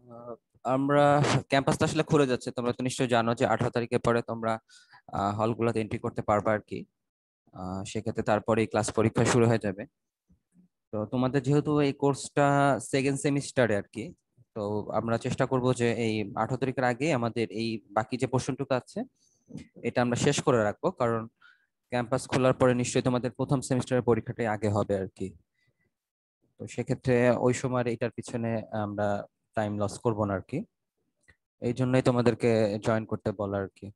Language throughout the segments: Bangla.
আহ, আমরা ক্যাম্পাসটা আসলে খুলে যাচ্ছে, তোমরা তো নিশ্চয়ই জানো যে 18 তারিখের পরে তোমরা হলগুলোতে এন্ট্রি করতে পারবে আর কি। সেক্ষেত্রে তারপরে ক্লাস পরীক্ষা শুরু হয়ে যাবে। তো তোমাদের যেহেতু এই কোর্সটা সেকেন্ড সেমিস্টারে আর কি, তো আমরা চেষ্টা করব যে এই 18 তারিখের আগে আমাদের এই বাকি যে পোর্শনটুকু আছে এটা আমরা শেষ করে রাখবো, কারণ ক্যাম্পাস খোলার পরে নিশ্চয়ই তোমাদের প্রথম সেমিস্টারের পরীক্ষাটাই আগে হবে আর কি। তো সেক্ষেত্রে ওই সময় এটার পিছনে আমরা টাইম লস করব না আর কি। এই জন্যই তোমাদেরকে জয়েন করতে বলা আর কি।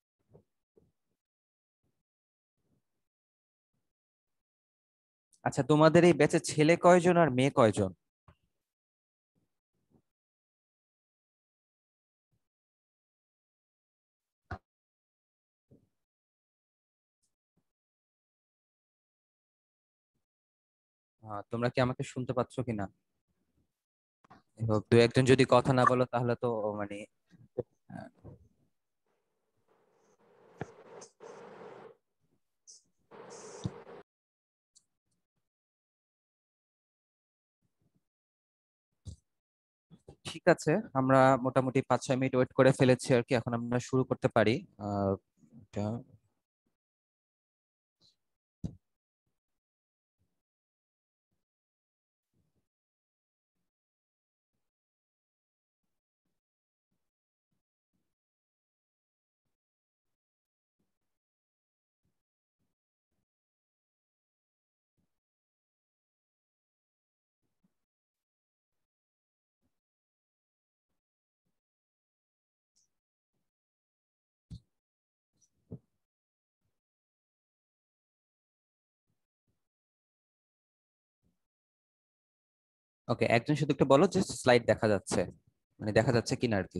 আচ্ছা, তোমাদের এই ব্যাচে ছেলে কয়জন আর মেয়ে কয়জন? তোমরা কি আমাকে শুনতে পাচ্ছ কিনা? এবার দু একজন যদি কথা না বলো তাহলে তো মানে আহ, ঠিক আছে, আমরা মোটামুটি 5-6 মিনিট ওয়েট করে ফেলেছি আর কি, এখন আমরা শুরু করতে পারি। আহ ওকে, একজন শুধু একটু বলো যে স্লাইড দেখা যাচ্ছে, মানে দেখা যাচ্ছে কিনা আর কি।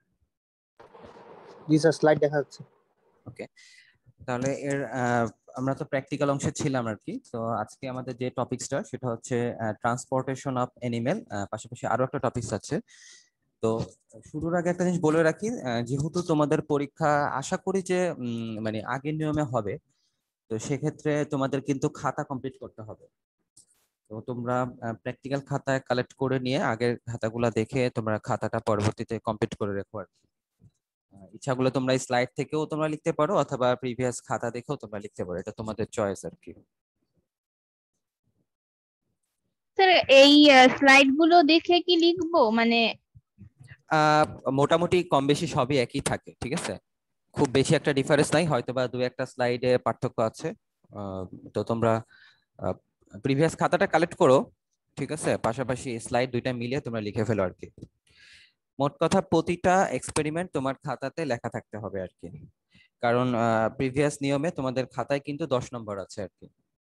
জি স্যার, স্লাইড দেখা যাচ্ছে। ওকে, তাহলে আমরা তো প্র্যাকটিক্যাল অংশে ছিলাম আর কি। তো আজকে আমাদের যে টপিকসটা সেটা হচ্ছে ট্রান্সপোর্টেশন অফ অ্যানিমেল, পাশাপাশি আরো একটা টপিকস আছে। তো শুরুর আগে একটা জিনিস বলে রাখি, যেহেতু তোমাদের পরীক্ষা আশা করি যে মানে আগের নিয়মে হবে, তো সেক্ষেত্রে তোমাদের কিন্তু খাতা কমপ্লিট করতে হবে। তো তোমরা প্র্যাকটিক্যাল খাতায় কালেক্ট করে নিয়ে আগের খাতাগুলা দেখে তোমরা খাতাটা পরবর্তীতে কমপ্লিট করে রেখো আর কি। ইচ্ছাগুলো তোমরা স্লাইড থেকেও তোমরা লিখতে পারো, অথবা প্রিভিয়াস খাতা দেখেও তোমরা লিখতে পারো, এটা তোমাদের চয়েস আর কি। স্যার, এই স্লাইড গুলো দেখে কি লিখবো মানে? আহ মোটামুটি কম বেশি সবই একই থাকে, ঠিক আছে। খুব বেশি একটা ডিফারেন্স নাই, হয়তো বা দু একটা স্লাইডে পার্থক্য আছে। আহ, তো তোমরা প্রিভিয়াস খাতাটা কালেক্ট করো, ঠিক আছে, পাশাপাশি স্লাইড দুইটা মিলিয়ে তোমরা লিখে ফেলো আর কি। মোট কথা প্রতিটা এক্সপেরিমেন্ট তোমার খাতাতে লেখা থাকতে হবে আর কি, কারণ প্রিভিয়াস নিয়মে তোমাদের খাতায় কিন্তু 10 নম্বর আছে আর কি।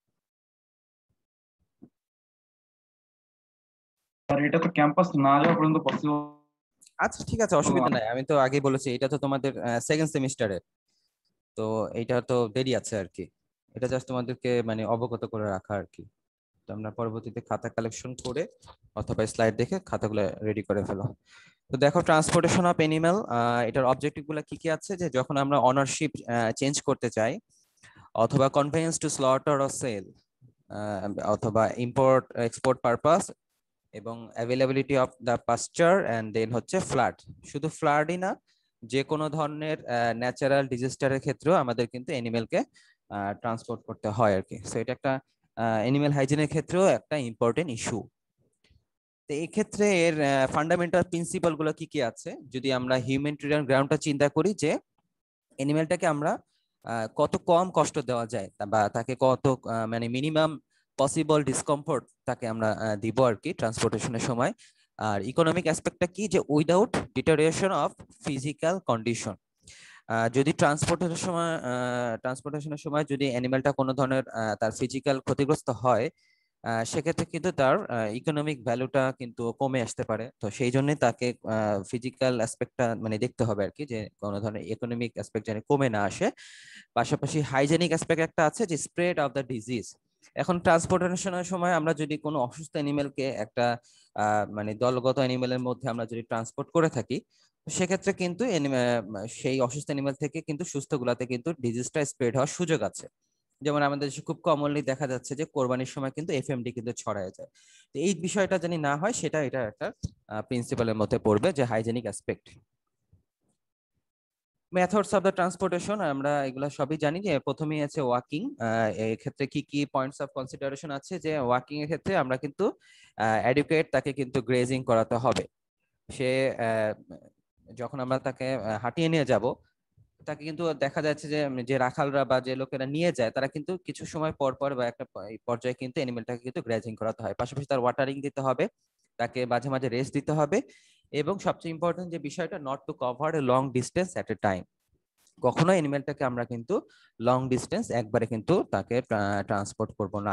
আর এটা তো ক্যাম্পাস না যাওয়া পর্যন্ত পসিবল। আচ্ছা ঠিক আছে, অসুবিধা নাই, আমি তো আগে বলেছি এটা তো তোমাদের সেকেন্ড সেমিস্টারে, তো এইটা তো দেরি আছে আর কি। এটা জাস্ট তোমাদেরকে মানে অবগত করে রাখা আর কি। তো আমরা পরবর্তীতে খাতা কালেকশন করে অথবা স্লাইড দেখে খাতাগুলো রেডি করে ফেলো। তো দেখো, ট্রান্সপোর্টেশন অফ এনিম্যাল, এটার অবজেক্টিভ গুলো কি কি আছে, যে যখন আমরা অনারশিপ চেঞ্জ করতে চাই, অথবা conveyance to slaughter or sale, অথবা ইম্পোর্ট এক্সপোর্ট পারপাস, এবং availability of the pasture, and then হচ্ছে ফ্লাড। শুধু ফ্লাডই না, যে কোনো ধরনের ন্যাচারাল ডিজাস্টারের ক্ষেত্রেও আমাদের কিন্তু অ্যানিমেলকে ট্রান্সপোর্ট করতে হয় আর কি। সো এটা একটা অ্যানিমেল হাইজিনের ক্ষেত্রেও একটা ইম্পর্টেন্ট ইস্যু। তো এই ক্ষেত্রে এর ফান্ডামেন্টাল প্রিন্সিপাল গুলো কি কি আছে, যদি আমরা হিউম্যানিটেরিয়ান গ্রাউন্ডটা চিন্তা করি, যে অ্যানিমেলটাকে আমরা কত কম কষ্ট দেওয়া যায়, বা তাকে কত মানে মিনিমাম পসিবল ডিসকমফোর্ট তাকে আমরা দিব আর কি ট্রান্সপোর্টেশনের সময়। আর ইকোনমিক অ্যাসপেক্টটা কি, যে without deterioration of physical condition. যদি ট্রান্সপোর্টেশনের সময় যদি অ্যানিমেলটা কোনো ধরনের তার ফিজিক্যাল ক্ষতিগ্রস্ত হয়, সেক্ষেত্রে কিন্তু তার ইকোনমিক ভ্যালুটা কিন্তু কমে আসতে পারে। তো সেই জন্য তাকে ফিজিক্যাল অ্যাসপেক্টটা মানে দেখতে হবে আর কি, যে কোনো ধরনের ইকোনমিক অ্যাসপেক্ট যেন কমে না আসে। পাশাপাশি হাইজেনিক অ্যাসপেক্ট একটা আছে, যে স্প্রেড অফ দ্য ডিজিজ। এখন ট্রান্সপোর্টেশনের সময় আমরা যদি কোনো অসুস্থ অ্যানিমেলকে একটা মানে দলগত অ্যানিমেলের মধ্যে আমরা যদি ট্রান্সপোর্ট করে থাকি, সেক্ষেত্রে কিন্তু সেই অসুস্থ অ্যানিমেল থেকে কিন্তু সুস্থ গুলাতে কিন্তু ডিজিজটা স্প্রেড হওয়ার সুযোগ আছে। যেমন আমাদের দেশে খুব কমনলি দেখা যাচ্ছে যে কোরবানির সময় কিন্তু এফএমডি কিন্তু ছড়ায় যায়। তো এই বিষয়টা জানি না হয়, সেটা এটা একটা প্রিন্সিপালের মধ্যে পড়বে, যে hygienic aspect. Methods of the transportation আমরা এগুলা সবই জানি। যে প্রথমেই আছে ওয়াকিং। এই ক্ষেত্রে কি কি পয়েন্টস অফ কনসিডারেশন আছে, যে ওয়াকিং এর ক্ষেত্রে আমরা কিন্তু এডুকেট তাকে কিন্তু গ্রেজিং করাতে হবে। সে যখন আমরা তাকে হাঁটিয়ে নিয়ে যাব, তাকে কিন্তু দেখা যাচ্ছে যে যে রাখালরা বা যে লোকেরা নিয়ে যায় তারা কিন্তু কিছু সময় পর পর বা একটা পর্যায়ে কিন্তু অ্যানিমেলটাকে কিন্তু গ্রেজিং করাতে হয়। পাশাপাশি তার ওয়াটারিং দিতে হবে, তাকে মাঝে মাঝে রেস্ট দিতে হবে, এবং সবচেয়ে ইম্পর্টেন্ট যে বিষয়টা, not to cover a long distance at a time. কখনো অ্যানিমেলটাকে আমরা কিন্তু লং ডিস্টেন্স একবারে কিন্তু তাকে ট্রান্সপোর্ট করব না।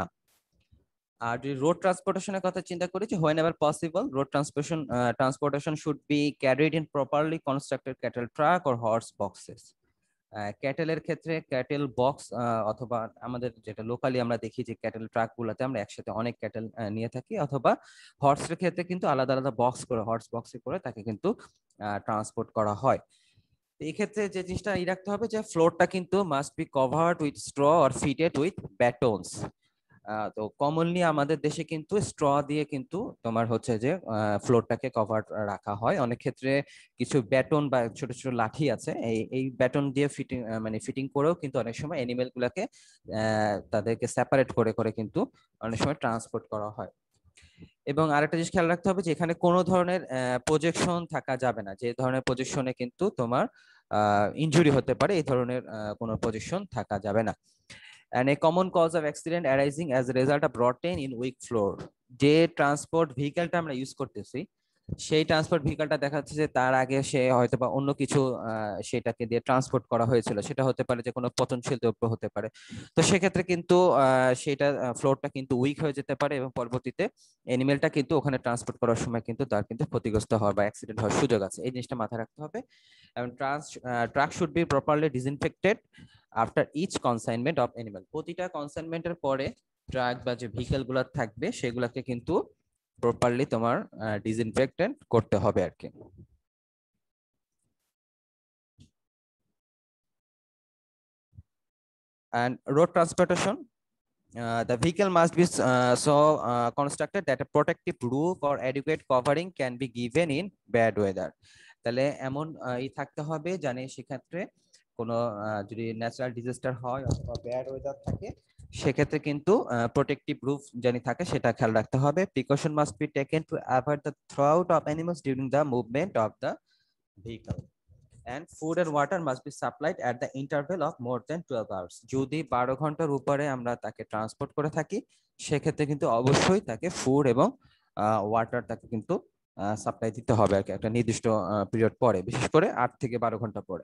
আর যদি রোড ট্রান্সপোর্টেশনের কথা চিন্তা করি, যে whenever possible road transportation should be carried in properly constructed cattle truck or horse boxes. ক্যাটেলের ক্ষেত্রে ক্যাটেল বক্স, অথবা আমাদের যেটা লোকালি আমরা দেখি যে ক্যাটেল ট্রাক গুলাতে আমরা একসাথে অনেক ক্যাটেল নিয়ে থাকি, অথবা হর্সের ক্ষেত্রে কিন্তু আলাদা আলাদা বক্স করে, হর্স বক্সে করে তাকে কিন্তু ট্রান্সপোর্ট করা হয়। এই ক্ষেত্রে যে জিনিসটা রাখতে হবে, যে ফ্লোরটা কিন্তু must be covered with straw or fitted with battens. তো কমনলি আমাদের দেশে কিন্তু স্ট্র দিয়ে কিন্তু তোমার হচ্ছে যে ফ্লোরটাকে কভার রাখা হয়। অনেক ক্ষেত্রে কিছু ব্যাটন বা ছোট ছোট লাঠি আছে, এই ব্যাটন দিয়ে ফিটিং ফিটিং করেও কিন্তু অনেক সময় অ্যানিমেল গুলাকে তাদেরকে সেপারেট করে করে কিন্তু অনেক সময় ট্রান্সপোর্ট করা হয়। এবং আরেকটা জিনিস খেয়াল রাখতে হবে যে এখানে কোনো ধরনের প্রজেকশন থাকা যাবে না। যে ধরনের প্রজেকশনে কিন্তু তোমার ইনজুরি হতে পারে, এই ধরনের কোনো প্রজেকশন থাকা যাবে না। And a common cause of accident arising as a result of rotten in weak floor, যে ট্রান্সপোর্ট ভেহিকেলটা আমরা ইউজ করতেছি, সেই ট্রান্সপোর্ট ভেহিকেলটা দেখা যাচ্ছে যে তার আগে সে হয়তো বা অন্য কিছু সেটাকে দিয়ে ট্রান্সপোর্ট করা হয়েছিল। সেটা হতে পারে যে কোনো পচনশীল দ্রব্য হতে পারে। তো সেক্ষেত্রে কিন্তু সেটা ফ্লোরটা কিন্তু উইক হয়ে যেতে পারে, এবং পরবর্তীতে এনিমেলটা কিন্তু ওখানে ট্রান্সপোর্ট করার সময় কিন্তু তার কিন্তু ক্ষতিগ্রস্ত হওয়ার বা অ্যাক্সিডেন্ট হওয়ার সুযোগ আছে। এই জিনিসটা মাথায় রাখতে হবে। এবং truck should be properly disinfected after each consignment of animal. প্রতিটা কনসাইনমেন্টের পরে ট্রাক বা যে ভেহিকেল গুলো থাকবে সেগুলোকে কিন্তু প্রপারলি তোমার ডিসইনফেক্টেন্ট করতে হবে আর কি। And road transportation, the vehicle must be constructed that a protective roof or adequate covering can be given in bad weather. তাহলে এমন থাকতে হবে জানে সেক্ষেত্রে কোনো যদি ন্যাচারাল ডিজাস্টার হয় অথবা ব্যাড ওয়েদার থাকে, সেক্ষেত্রে কিন্তু প্রোটেক্টিভ রুফ জানি থাকে সেটা খেয়াল রাখতে হবে। Precaution must be taken to avoid the throw out of animals during the movement of the vehicle. And food and water must be supplied at the interval of more than 12 hours. যদি 12 ঘন্টার উপরে আমরা তাকে ট্রান্সপোর্ট করে থাকি, সেক্ষেত্রে কিন্তু অবশ্যই তাকে ফুড এবং ওয়াটার তাকে কিন্তু সাপ্লাই দিতে হবে আর কি, একটা নির্দিষ্ট পিরিয়ড পরে, বিশেষ করে 8 থেকে 12 ঘন্টা পরে।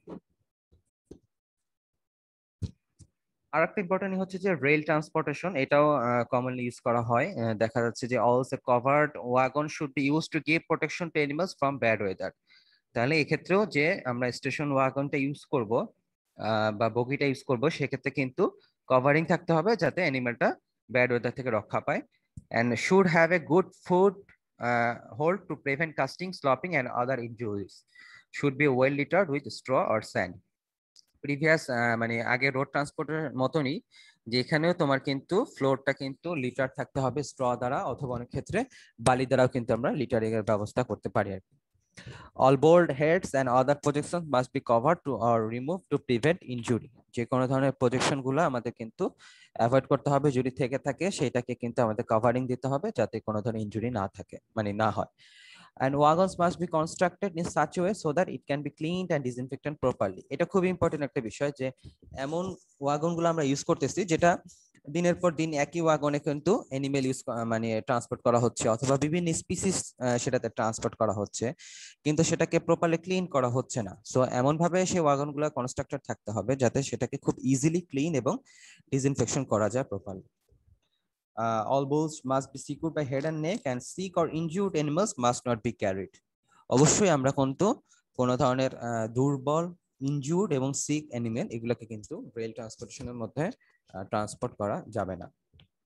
আরেকটা ইম্পর্টেন্ট হচ্ছে যে রেল ট্রান্সপোর্টেশন, এটাও কমনলি ইউজ করা হয়। দেখা যাচ্ছে যে also covered wagon should be use to give protection to animals from bad weather. তাহলে এক্ষেত্রেও যে আমরা স্টেশন ওয়াগনটা ইউজ করব বা বগিটা ইউজ করব, সেক্ষেত্রে কিন্তু কভারিং থাকতে হবে যাতে অ্যানিমালটা ব্যাড ওয়েদার থেকে রক্ষা পায়। and should have a good food hold to prevent casting, slopping and other injuries. should be well littered with straw or sand. Previous আগে রোড ট্রান্সপোর্টের মতনই, যেখানেও তোমার কিন্তু ফ্লোরটা কিন্তু লিটার থাকতে হবে স্ট্র দ্বারা, অথবা অনেক ক্ষেত্রে বালি দ্বারাও কিন্তু আমরা লিটারিং এর ব্যবস্থা করতে পারি আর কি। All board heads and other projections must be covered to or removed to prevent injury. যে কোনো ধরনের প্রজেকশন গুলো আমাদের কিন্তু অ্যাভয়েড করতে হবে, যদি থেকে থাকে সেটাকে কিন্তু আমাদের কভারিং দিতে হবে যাতে কোনো ধরনের ইনজুরি না থাকে, না হয়। And wagons must be constructed in such a way so that it can be cleaned and disinfected properly. এটা খুব ইম্পর্টেন্ট একটা বিষয়, যে এমন ওয়াগন গুলো আমরা ইউজ করতেছি যেটা দিনের পর দিন একই ওয়াগনে কিন্তু অ্যানিমেল ইউজ ট্রান্সপোর্ট করা হচ্ছে, অথবা বিভিন্ন স্পিসিস সেটাতে ট্রান্সপোর্ট করা হচ্ছে, কিন্তু সেটাকে প্রপারলি ক্লিন করা হচ্ছে না। সো এমন ভাবে সেই ওয়াগন গুলো কনস্ট্রাক্টেড থাকতে হবে যাতে সেটাকে খুব ইজিলি ক্লিন এবং ডিসইনফেকশন করা যায় properly. All bulls must be secured by head and neck, and sick or injured animals must not be carried. অবশ্যই আমরা কিন্তু কোন ধরনের দুর্বল, ইনজুর্ড এবং সিক অ্যানিমেল এগুলোকে কিন্তু রেল ট্রান্সপোর্টেশনের মধ্যে ট্রান্সপোর্ট করা যাবে না।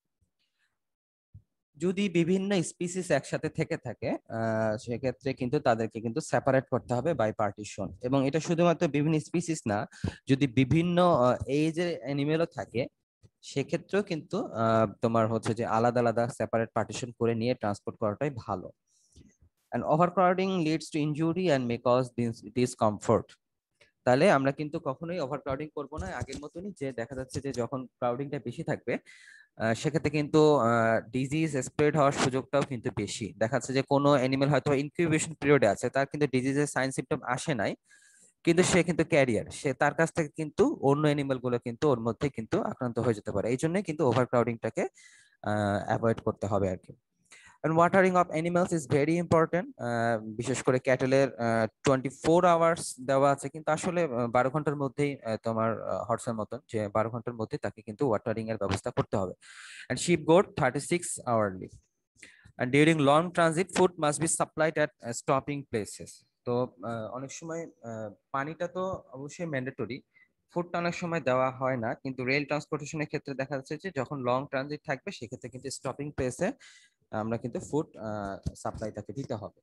যদি বিভিন্ন স্পিসিস একসাথে থেকে থাকে সেক্ষেত্রে কিন্তু তাদেরকে কিন্তু সেপারেট করতে হবে বাই পার্টিশন। এবং এটা শুধুমাত্র বিভিন্ন স্পিসিস না, যদি বিভিন্ন এজের অ্যানিমেলও থাকে সেক্ষেত্রেও কিন্তু তোমার হচ্ছে যে আলাদা আলাদা সেপারেট পার্টিশন করে নিয়ে ট্রান্সপোর্ট করাটাই ভালো। and overcrowding leads to injury and may cause discomfort. তাহলে আমরা কিন্তু কখনোই ওভারক্রাউডিং করব না, আগের মতনই, যে দেখা যাচ্ছে যে যখন ক্রাউডিংটা বেশি থাকবে সেক্ষেত্রে কিন্তু ডিজিজ স্প্রেড হওয়ার সুযোগটাও কিন্তু বেশি। দেখা যাচ্ছে যে কোনো অ্যানিমেল হয়তো ইনকিউবেশন পিরিয়ডে আছে, তার কিন্তু ডিজিজের সাইন সিমটম আসে নাই, কিন্তু সে কিন্তু ক্যারিয়ার, সে তার কাছ থেকে কিন্তু অন্য অ্যানিমেল গুলো কিন্তু ওর মধ্যে কিন্তু আক্রান্ত হয়ে যেতে পারে। এই জন্যই কিন্তু ওভারক্রাউডিংটাকে অ্যাভয়েড করতে হবে আর কি। And watering of animals is very important. বিশেষ করে ক্যাটেলের 24 আওয়ার্স দেওয়া আছে, কিন্তু আসলে 12 ঘন্টার মধ্যেই তোমার হর্সের মতন যে 12 ঘন্টার মধ্যে তাকে কিন্তু ওয়াটারিং এর ব্যবস্থা করতে হবে। And sheep goat 36 hourly. And during long transit, food must be supplied at stopping places. তো অনেক সময় পানিটা তো অবশ্যই ম্যান্ডেটরি, ফুডটা অনেক সময় দেওয়া হয় না, কিন্তু রেল ট্রান্সপোর্টেশনের ক্ষেত্রে দেখা যাচ্ছে যে যখন লং ট্রানজিট থাকবে সেক্ষেত্রে কিন্তু স্টপিং প্লেসে আমরা কিন্তু ফুড সাপ্লাই তাকে দিতে হবে।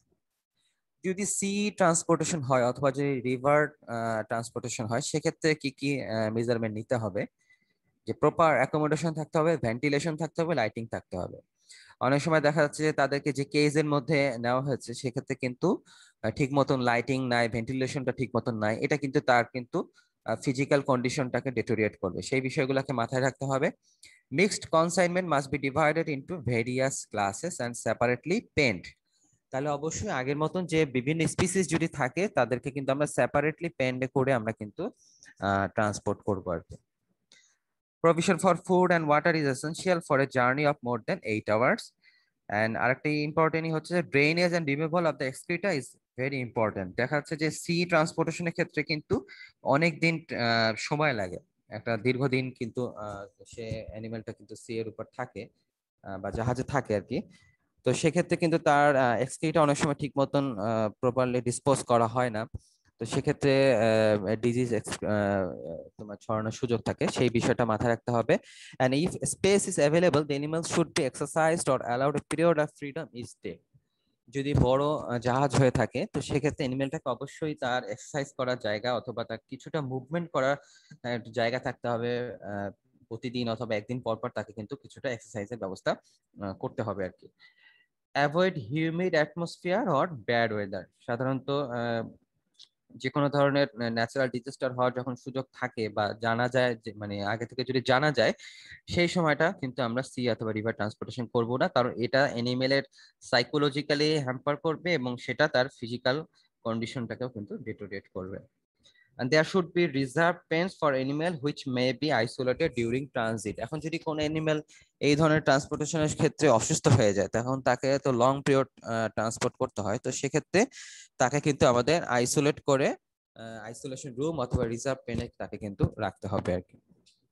যদি সি ট্রান্সপোর্টেশন হয় অথবা যদি রিভার ট্রান্সপোর্টেশন হয় সেক্ষেত্রে কি কি মেজারমেন্ট নিতে হবে, যে প্রপার অ্যাকোমোডেশন থাকতে হবে, ভেন্টিলেশন থাকতে হবে, লাইটিং থাকতে হবে। অনেক সময় দেখা যাচ্ছে যে তাদেরকে যে কেজের মধ্যে নেওয়া হয়েছে সেক্ষেত্রে কিন্তু ঠিক মতন লাইটিং নাই, ভেন্টিলেশনটা ঠিক মতন নাই, এটা কিন্তু তার কিন্তু ফিজিক্যাল কন্ডিশনটাকে ডেটোরিয়েট করবে, সেই বিষয়গুলোকে মাথায় রাখতে হবে। Mixed consignment must be divided into various classes and separately penned. তাহলে অবশ্যই আগের মতন যে বিভিন্ন স্পিসিস যদি থাকে তাদেরকে কিন্তু আমরা সেপারেটলি পেন্টে করে আমরা কিন্তু ট্রান্সপোর্ট করবো আর কি। Provision for food and water is essential for a journey of more than 8 hours. And আরেকটা ইম্পর্টেন্ট হচ্ছে যে drainage and removal of the excreta is very important. দেখা যাচ্ছে যে সি ট্রান্সপোর্টেশনের ক্ষেত্রে কিন্তু অনেক দিন সময় লাগে, একটা দীর্ঘদিন কিন্তু সে অ্যানিমেলটা কিন্তু সি এর উপর থাকে বা জাহাজে থাকে আর কি। তো সেক্ষেত্রে কিন্তু তার এক্সক্রিটা অনেক সময় ঠিক মতন প্রপারলি ডিসপোজ করা হয় না, তো সেক্ষেত্রে ডিজিজ তোমার ছড়ানোর সুযোগ থাকে, সেই বিষয়টা মাথায় রাখতে হবে। and if space is available the animals should be exercised or allowed a period of freedom each day. যদি বড় জাহাজ হয়ে থাকে তো সেক্ষেত্রে অ্যানিমেলটাকে অবশ্যই তার এক্সারসাইজ করার জায়গা অথবা তার কিছুটা মুভমেন্ট করার জায়গা থাকতে হবে, প্রতিদিন অথবা একদিন পর পর তাকে কিন্তু কিছুটা এক্সারসাইজের ব্যবস্থা করতে হবে আর কি। Avoid humid atmosphere or bad weather. সাধারণত যে কোনো ধরনের ন্যাচারাল ডিজাস্টার হওয়ার যখন সুযোগ থাকে বা জানা যায় যে মানে আগে থেকে যদি জানা যায়, সেই সময়টা কিন্তু আমরা সি অথবা রিভার ট্রান্সপোর্টেশন করব না, কারণ এটা অ্যানিমেলের সাইকোলজিক্যালি হ্যাম্পার করবে এবং সেটা তার ফিজিক্যাল কন্ডিশনটাকেও কিন্তু ডিটোরিয়েট করবে। And there should be reserved pens for animal which may be isolated during transit. এখন যদি কোনো অ্যানিমেল এই ধরনের ট্রান্সপোর্টেশনের ক্ষেত্রে অসুস্থ হয়ে যায় তখন তাকে তো লং পিরিয়ড ট্রান্সপোর্ট করতে হয়, তো সেক্ষেত্রে তাকে কিন্তু আমাদের আইসোলেট করে আইসোলেশন রুম অথবা রিজার্ভ পেনে তাকে কিন্তু রাখতে হবে আর কি।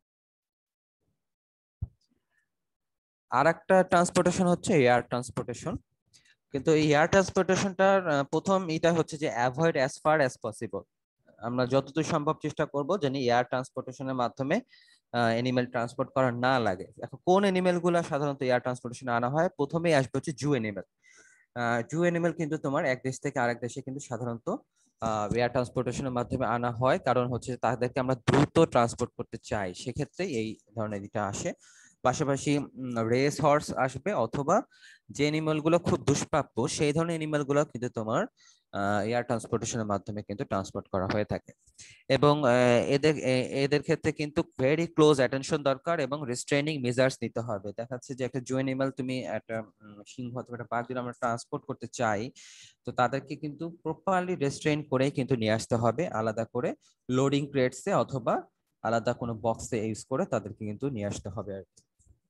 আর একটা ট্রান্সপোর্টেশন হচ্ছে এয়ার ট্রান্সপোর্টেশন, কিন্তু এই এয়ার ট্রান্সপোর্টেশনটার প্রথম এটা হচ্ছে যে avoid as far as possible. আমরা যতদূর সম্ভব চেষ্টা করব যেন এয়ার ট্রান্সপোর্টেশনের মাধ্যমে এনিমেল ট্রান্সপোর্ট করা না লাগে। এখন কোন এনিমেল গুলা সাধারণত এয়ার ট্রান্সপোর্টেশনে আনা হয়, প্রথমেই আসবে হচ্ছে জু এনিমেল। জু এনিমেল কিন্তু তোমার এক দেশ থেকে আরেক দেশে কিন্তু সাধারণত এয়ার ট্রান্সপোর্টেশনের মাধ্যমে আনা হয়, কারণ হচ্ছে তাদেরকে আমরা দ্রুত ট্রান্সপোর্ট করতে চাই, সেক্ষেত্রে এই ধরনের এটা আসে। পাশাপাশি রেস হর্স আসবে, অথবা যে এনিমেল গুলো খুব দুষ্প্রাপ্য সেই ধরনের এনিমেল গুলো কিন্তু তোমার এয়ার ট্রান্সপোর্টেশনের মাধ্যমে কিন্তু ট্রান্সপোর্ট করা হয়ে থাকে। এবং এদের ক্ষেত্রে কিন্তু ভেরি ক্লোজ অ্যাটেনশন দরকার এবং রিস্ট্রেনিং মেজার্স নিতে হবে। দেখা যাচ্ছে যে একটা জু এনিমেল তুমি একটা সিংহ অথবা একটা বাঘ যদি আমরা ট্রান্সপোর্ট করতে চাই তো তাদেরকে কিন্তু প্রপারলি রেস্ট্রেন করেই কিন্তু নিয়ে আসতে হবে, আলাদা করে লোডিং ক্রেটসে অথবা আলাদা কোনো বক্সে ইউজ করে তাদেরকে কিন্তু নিয়ে আসতে হবে আর কি।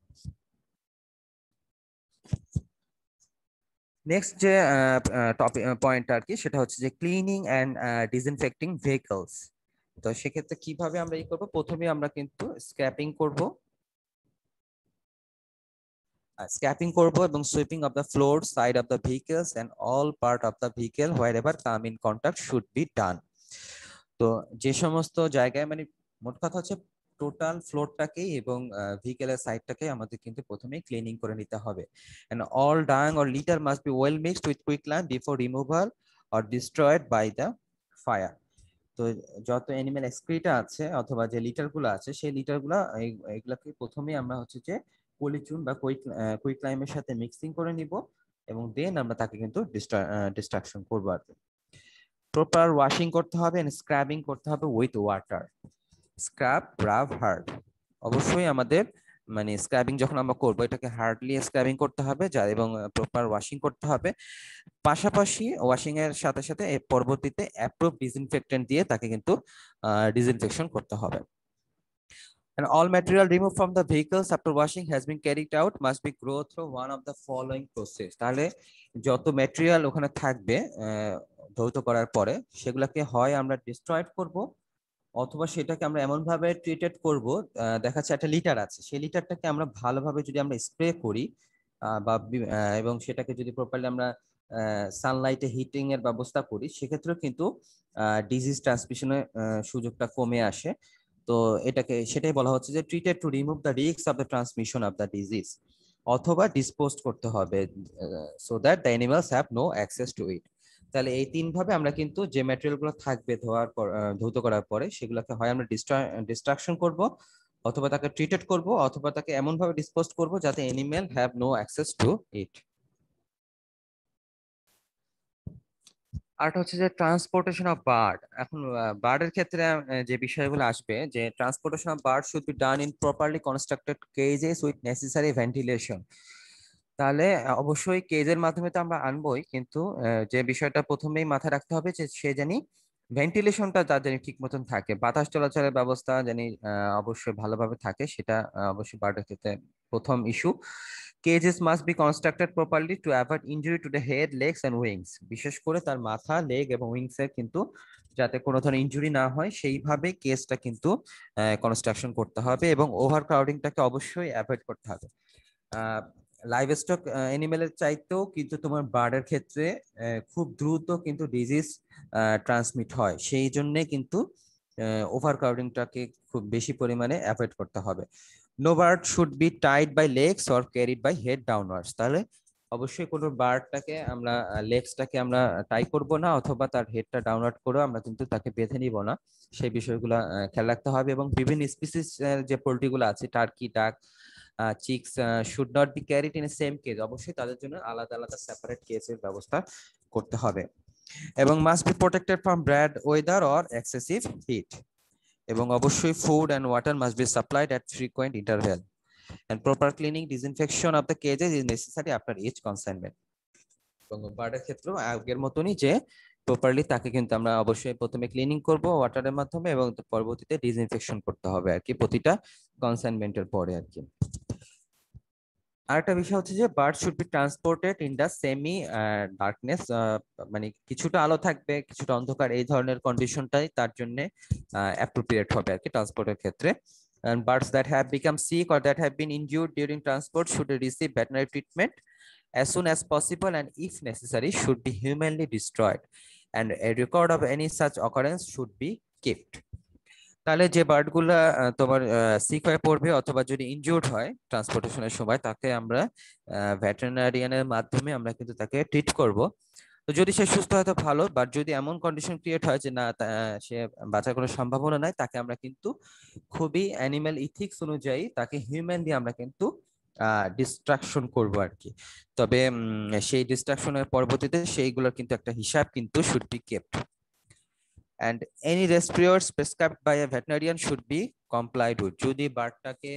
নেক্সট যে টপিক পয়েন্ট আর কি সেটা হচ্ছে যে ক্লিনিং অ্যান্ড ডিসইনফেক্টিং ভেহিকলস। তো সেক্ষেত্রে কিভাবে আমরা এই করবো, প্রথমে আমরা কিন্তু স্ক্র্যাপিং করব এবং sweeping of the floor side of the vehicles and all part of the vehicle wherever come in contact should be done. তো যে সমস্ত জায়গায় মানে মোট কথা হচ্ছে টোটাল ফ্লোরটাকেই এবং ভেহিকেলের সাইডটাকে আমাদের কিন্তু প্রথমেই ক্লিনিং করে নিতে হবে। And all dung or litter must be well mixed with quicklime before removal or destroyed by the fire. তো যত অ্যানিমেল এক্সক্রিটা আছে অথবা যে লিটার গুলো আছে সেই লিটার গুলা এগুলাকে প্রথমেই আমরা হচ্ছে যে পলিচুন বা কুইকলাইমের সাথে মিক্সিং করে নিব, এবং দেন আমরা তাকে কিন্তু ডিস্ট্রাকশন করবো আর কি। প্রপার ওয়াশিং করতে হবে এন্ড স্ক্রাবিং করতে হবে with water. Scrub, rub, hard. অবশ্যই আমাদের মানে স্ক্রাবিং যখন আমরা করবো এটাকে হার্ডলি স্ক্রাবিং করতে হবে যা, এবং প্রপার ওয়াশিং করতে হবে। পাশাপাশি ওয়াশিং এর সাথে সাথে পরবর্তীতে অ্যাপ্রুভ ডিসইনফেক্টেন্ট দিয়ে তাকে কিন্তু ডিসইনফেকশন করতে হবে। And all material removed from the vehicles after washing has been carried out must be go through one of the following process. তাহলে যত ম্যাটেরিয়াল ওখানে থাকবে ধৌত করার পরে সেগুলোকে হয় আমরা ডিস্ট্রয়েড করব, অথবা সেটাকে আমরা এমন ভাবে ট্রিটেড করব, দেখা যাচ্ছে একটা লিটার আছে, সেই লিটারটাকে আমরা ভালোভাবে যদি আমরা স্প্রে করি এবং সেটাকে যদি প্রপারলি আমরা সানলাইটে হিটিং এর ব্যবস্থা করি, সেক্ষেত্রেও কিন্তু ডিজিজ ট্রান্সমিশনের সুযোগটা কমে আসে। তো এটাকে সেটাই বলা হচ্ছে যে treated to remove the risk of the transmission of the disease, অথবা ডিসপোজ করতে হবে so that the animals have no access to it. তাহলে এই তিন ভাবে আমরা কিন্তু যে ম্যাটেরিয়াল গুলো থাকবে ধৌত করার পরে সেগুলোকে হয় আমরা ডিস্ট্রাকশন করব, অথবা তাকে ট্রিটেড করব, অথবা তাকে এমন ভাবে ডিসপোজ করব যাতে animal have no access to it. আরেকটা হচ্ছে যে ট্রান্সপোর্টেশন অফ বার্ড। এখন বার্ডের ক্ষেত্রে যে বিষয়গুলো আসবে, যে transportation of bird should be done in properly constructed cages with necessary ventilation. তাহলে অবশ্যই কেজের মাধ্যমে তো আমরা আনবোই, কিন্তু যে বিষয়টা প্রথমেই মাথায় রাখতে হবে যে সে জানি ভেন্টিলেশনটা তার জানি ঠিক মতন থাকে, বাতাস চলাচলের ব্যবস্থা জানি অবশ্যই ভালোভাবে থাকে, সেটা অবশ্যই বার্ডের ক্ষেত্রে প্রথম issue. Cages must be constructed properly to avoid injury to the head, legs and wings. বিশেষ করে তার মাথা, লেগ এবং উইংস এর কিন্তু যাতে কোনো ধরনের ইনজুরি না হয় সেইভাবে কেজটা কিন্তু কনস্ট্রাকশন করতে হবে, এবং ওভার ক্রাউডিংটাকে অবশ্যই অ্যাভয়েড করতে হবে। লাইভ স্টক অ্যানিমেলের চাইতেও কিন্তু তোমার বার্ডের ক্ষেত্রে খুব দ্রুত কিন্তু ডিজিজ ট্রান্সমিট হয়, সেই জন্যে কিন্তু ওভার ক্রাউডিংটাকে খুব বেশি পরিমাণে অ্যাভয়েড করতে হবে। No bird should be tied by legs or carried by head downwards. তাহলে অবশ্যই কোনো বার্ডটাকে আমরা লেগসটাকে আমরা টাই করব না, অথবা তার হেডটা ডাউনওয়ার্ড করে আমরা কিন্তু তাকে বেঁধে নিব না, সেই বিষয়গুলো খেয়াল রাখতে হবে। এবং বিভিন্ন স্পিসিস যে পোল্ট্রিগুলো আছে, turkey, duck, chicks should not be carried in a same cage. অবশ্যই তাদের জন্য আলাদা আলাদা সেপারেট কেজের ব্যবস্থা করতে হবে। এবং must be protected from bad weather or excessive heat. এবং অবশ্যই food and water must be supplied at frequent interval, and proper cleaning disinfection of the cages is necessary after each consignment. এবং বার্ডের ক্ষেত্রেও আগের মতনই যে প্রপারলি তাকে কিন্তু আমরা অবশ্যই প্রথমে ক্লিনিং করব ওয়াটারের মাধ্যমে, এবং পরবর্তীতে ডিসইনফেকশন করতে হবে আর কি প্রতিটা কনসাইনমেন্টের পরে আর কি। আরেকটা বিষয় হচ্ছে যে bird should be transported in the semi darkness, মানে কিছুটা আলো থাকবে কিছুটা অন্ধকার, এই ধরনের কন্ডিশনটাই তার জন্য অ্যাপ্রোপ্রিয়েট হবে আর কি ট্রান্সপোর্টের ক্ষেত্রে। And birds that have become sick or that have been injured during transport should receive veterinary treatment as soon as possible, and if necessary should be humanly destroyed, and a record of any such occurrence should be kept. তাহলে যে বার্ড গুলা তোমার সিক হয়ে পড়বে অথবা যদি ইনজুর্ড হয় ট্রান্সপোর্টেশনের সময়, তাকে আমরা ভেটেরিনারিয়ানের মাধ্যমে আমরা কিন্তু তাকে ট্রিট করব। তো যদি সে সুস্থ হয় তো ভালো, বাট যদি এমন কন্ডিশন ক্রিয়েট হয় যে না সে বাঁচার কোনো সম্ভাবনা নাই, তাকে আমরা কিন্তু খুবই অ্যানিম্যাল ইথিক্স অনুযায়ী তাকে হিউম্যানলি আমরা কিন্তু ডিস্ট্রাকশন করব আর কি। তবে সেই ডিস্ট্রাকশনের পরবর্তীতে সেইগুলোর কিন্তু একটা হিসাব কিন্তু should be kept, and any rest periods prescribed by a veterinarian should be complied with. যদি বার্ডটাকে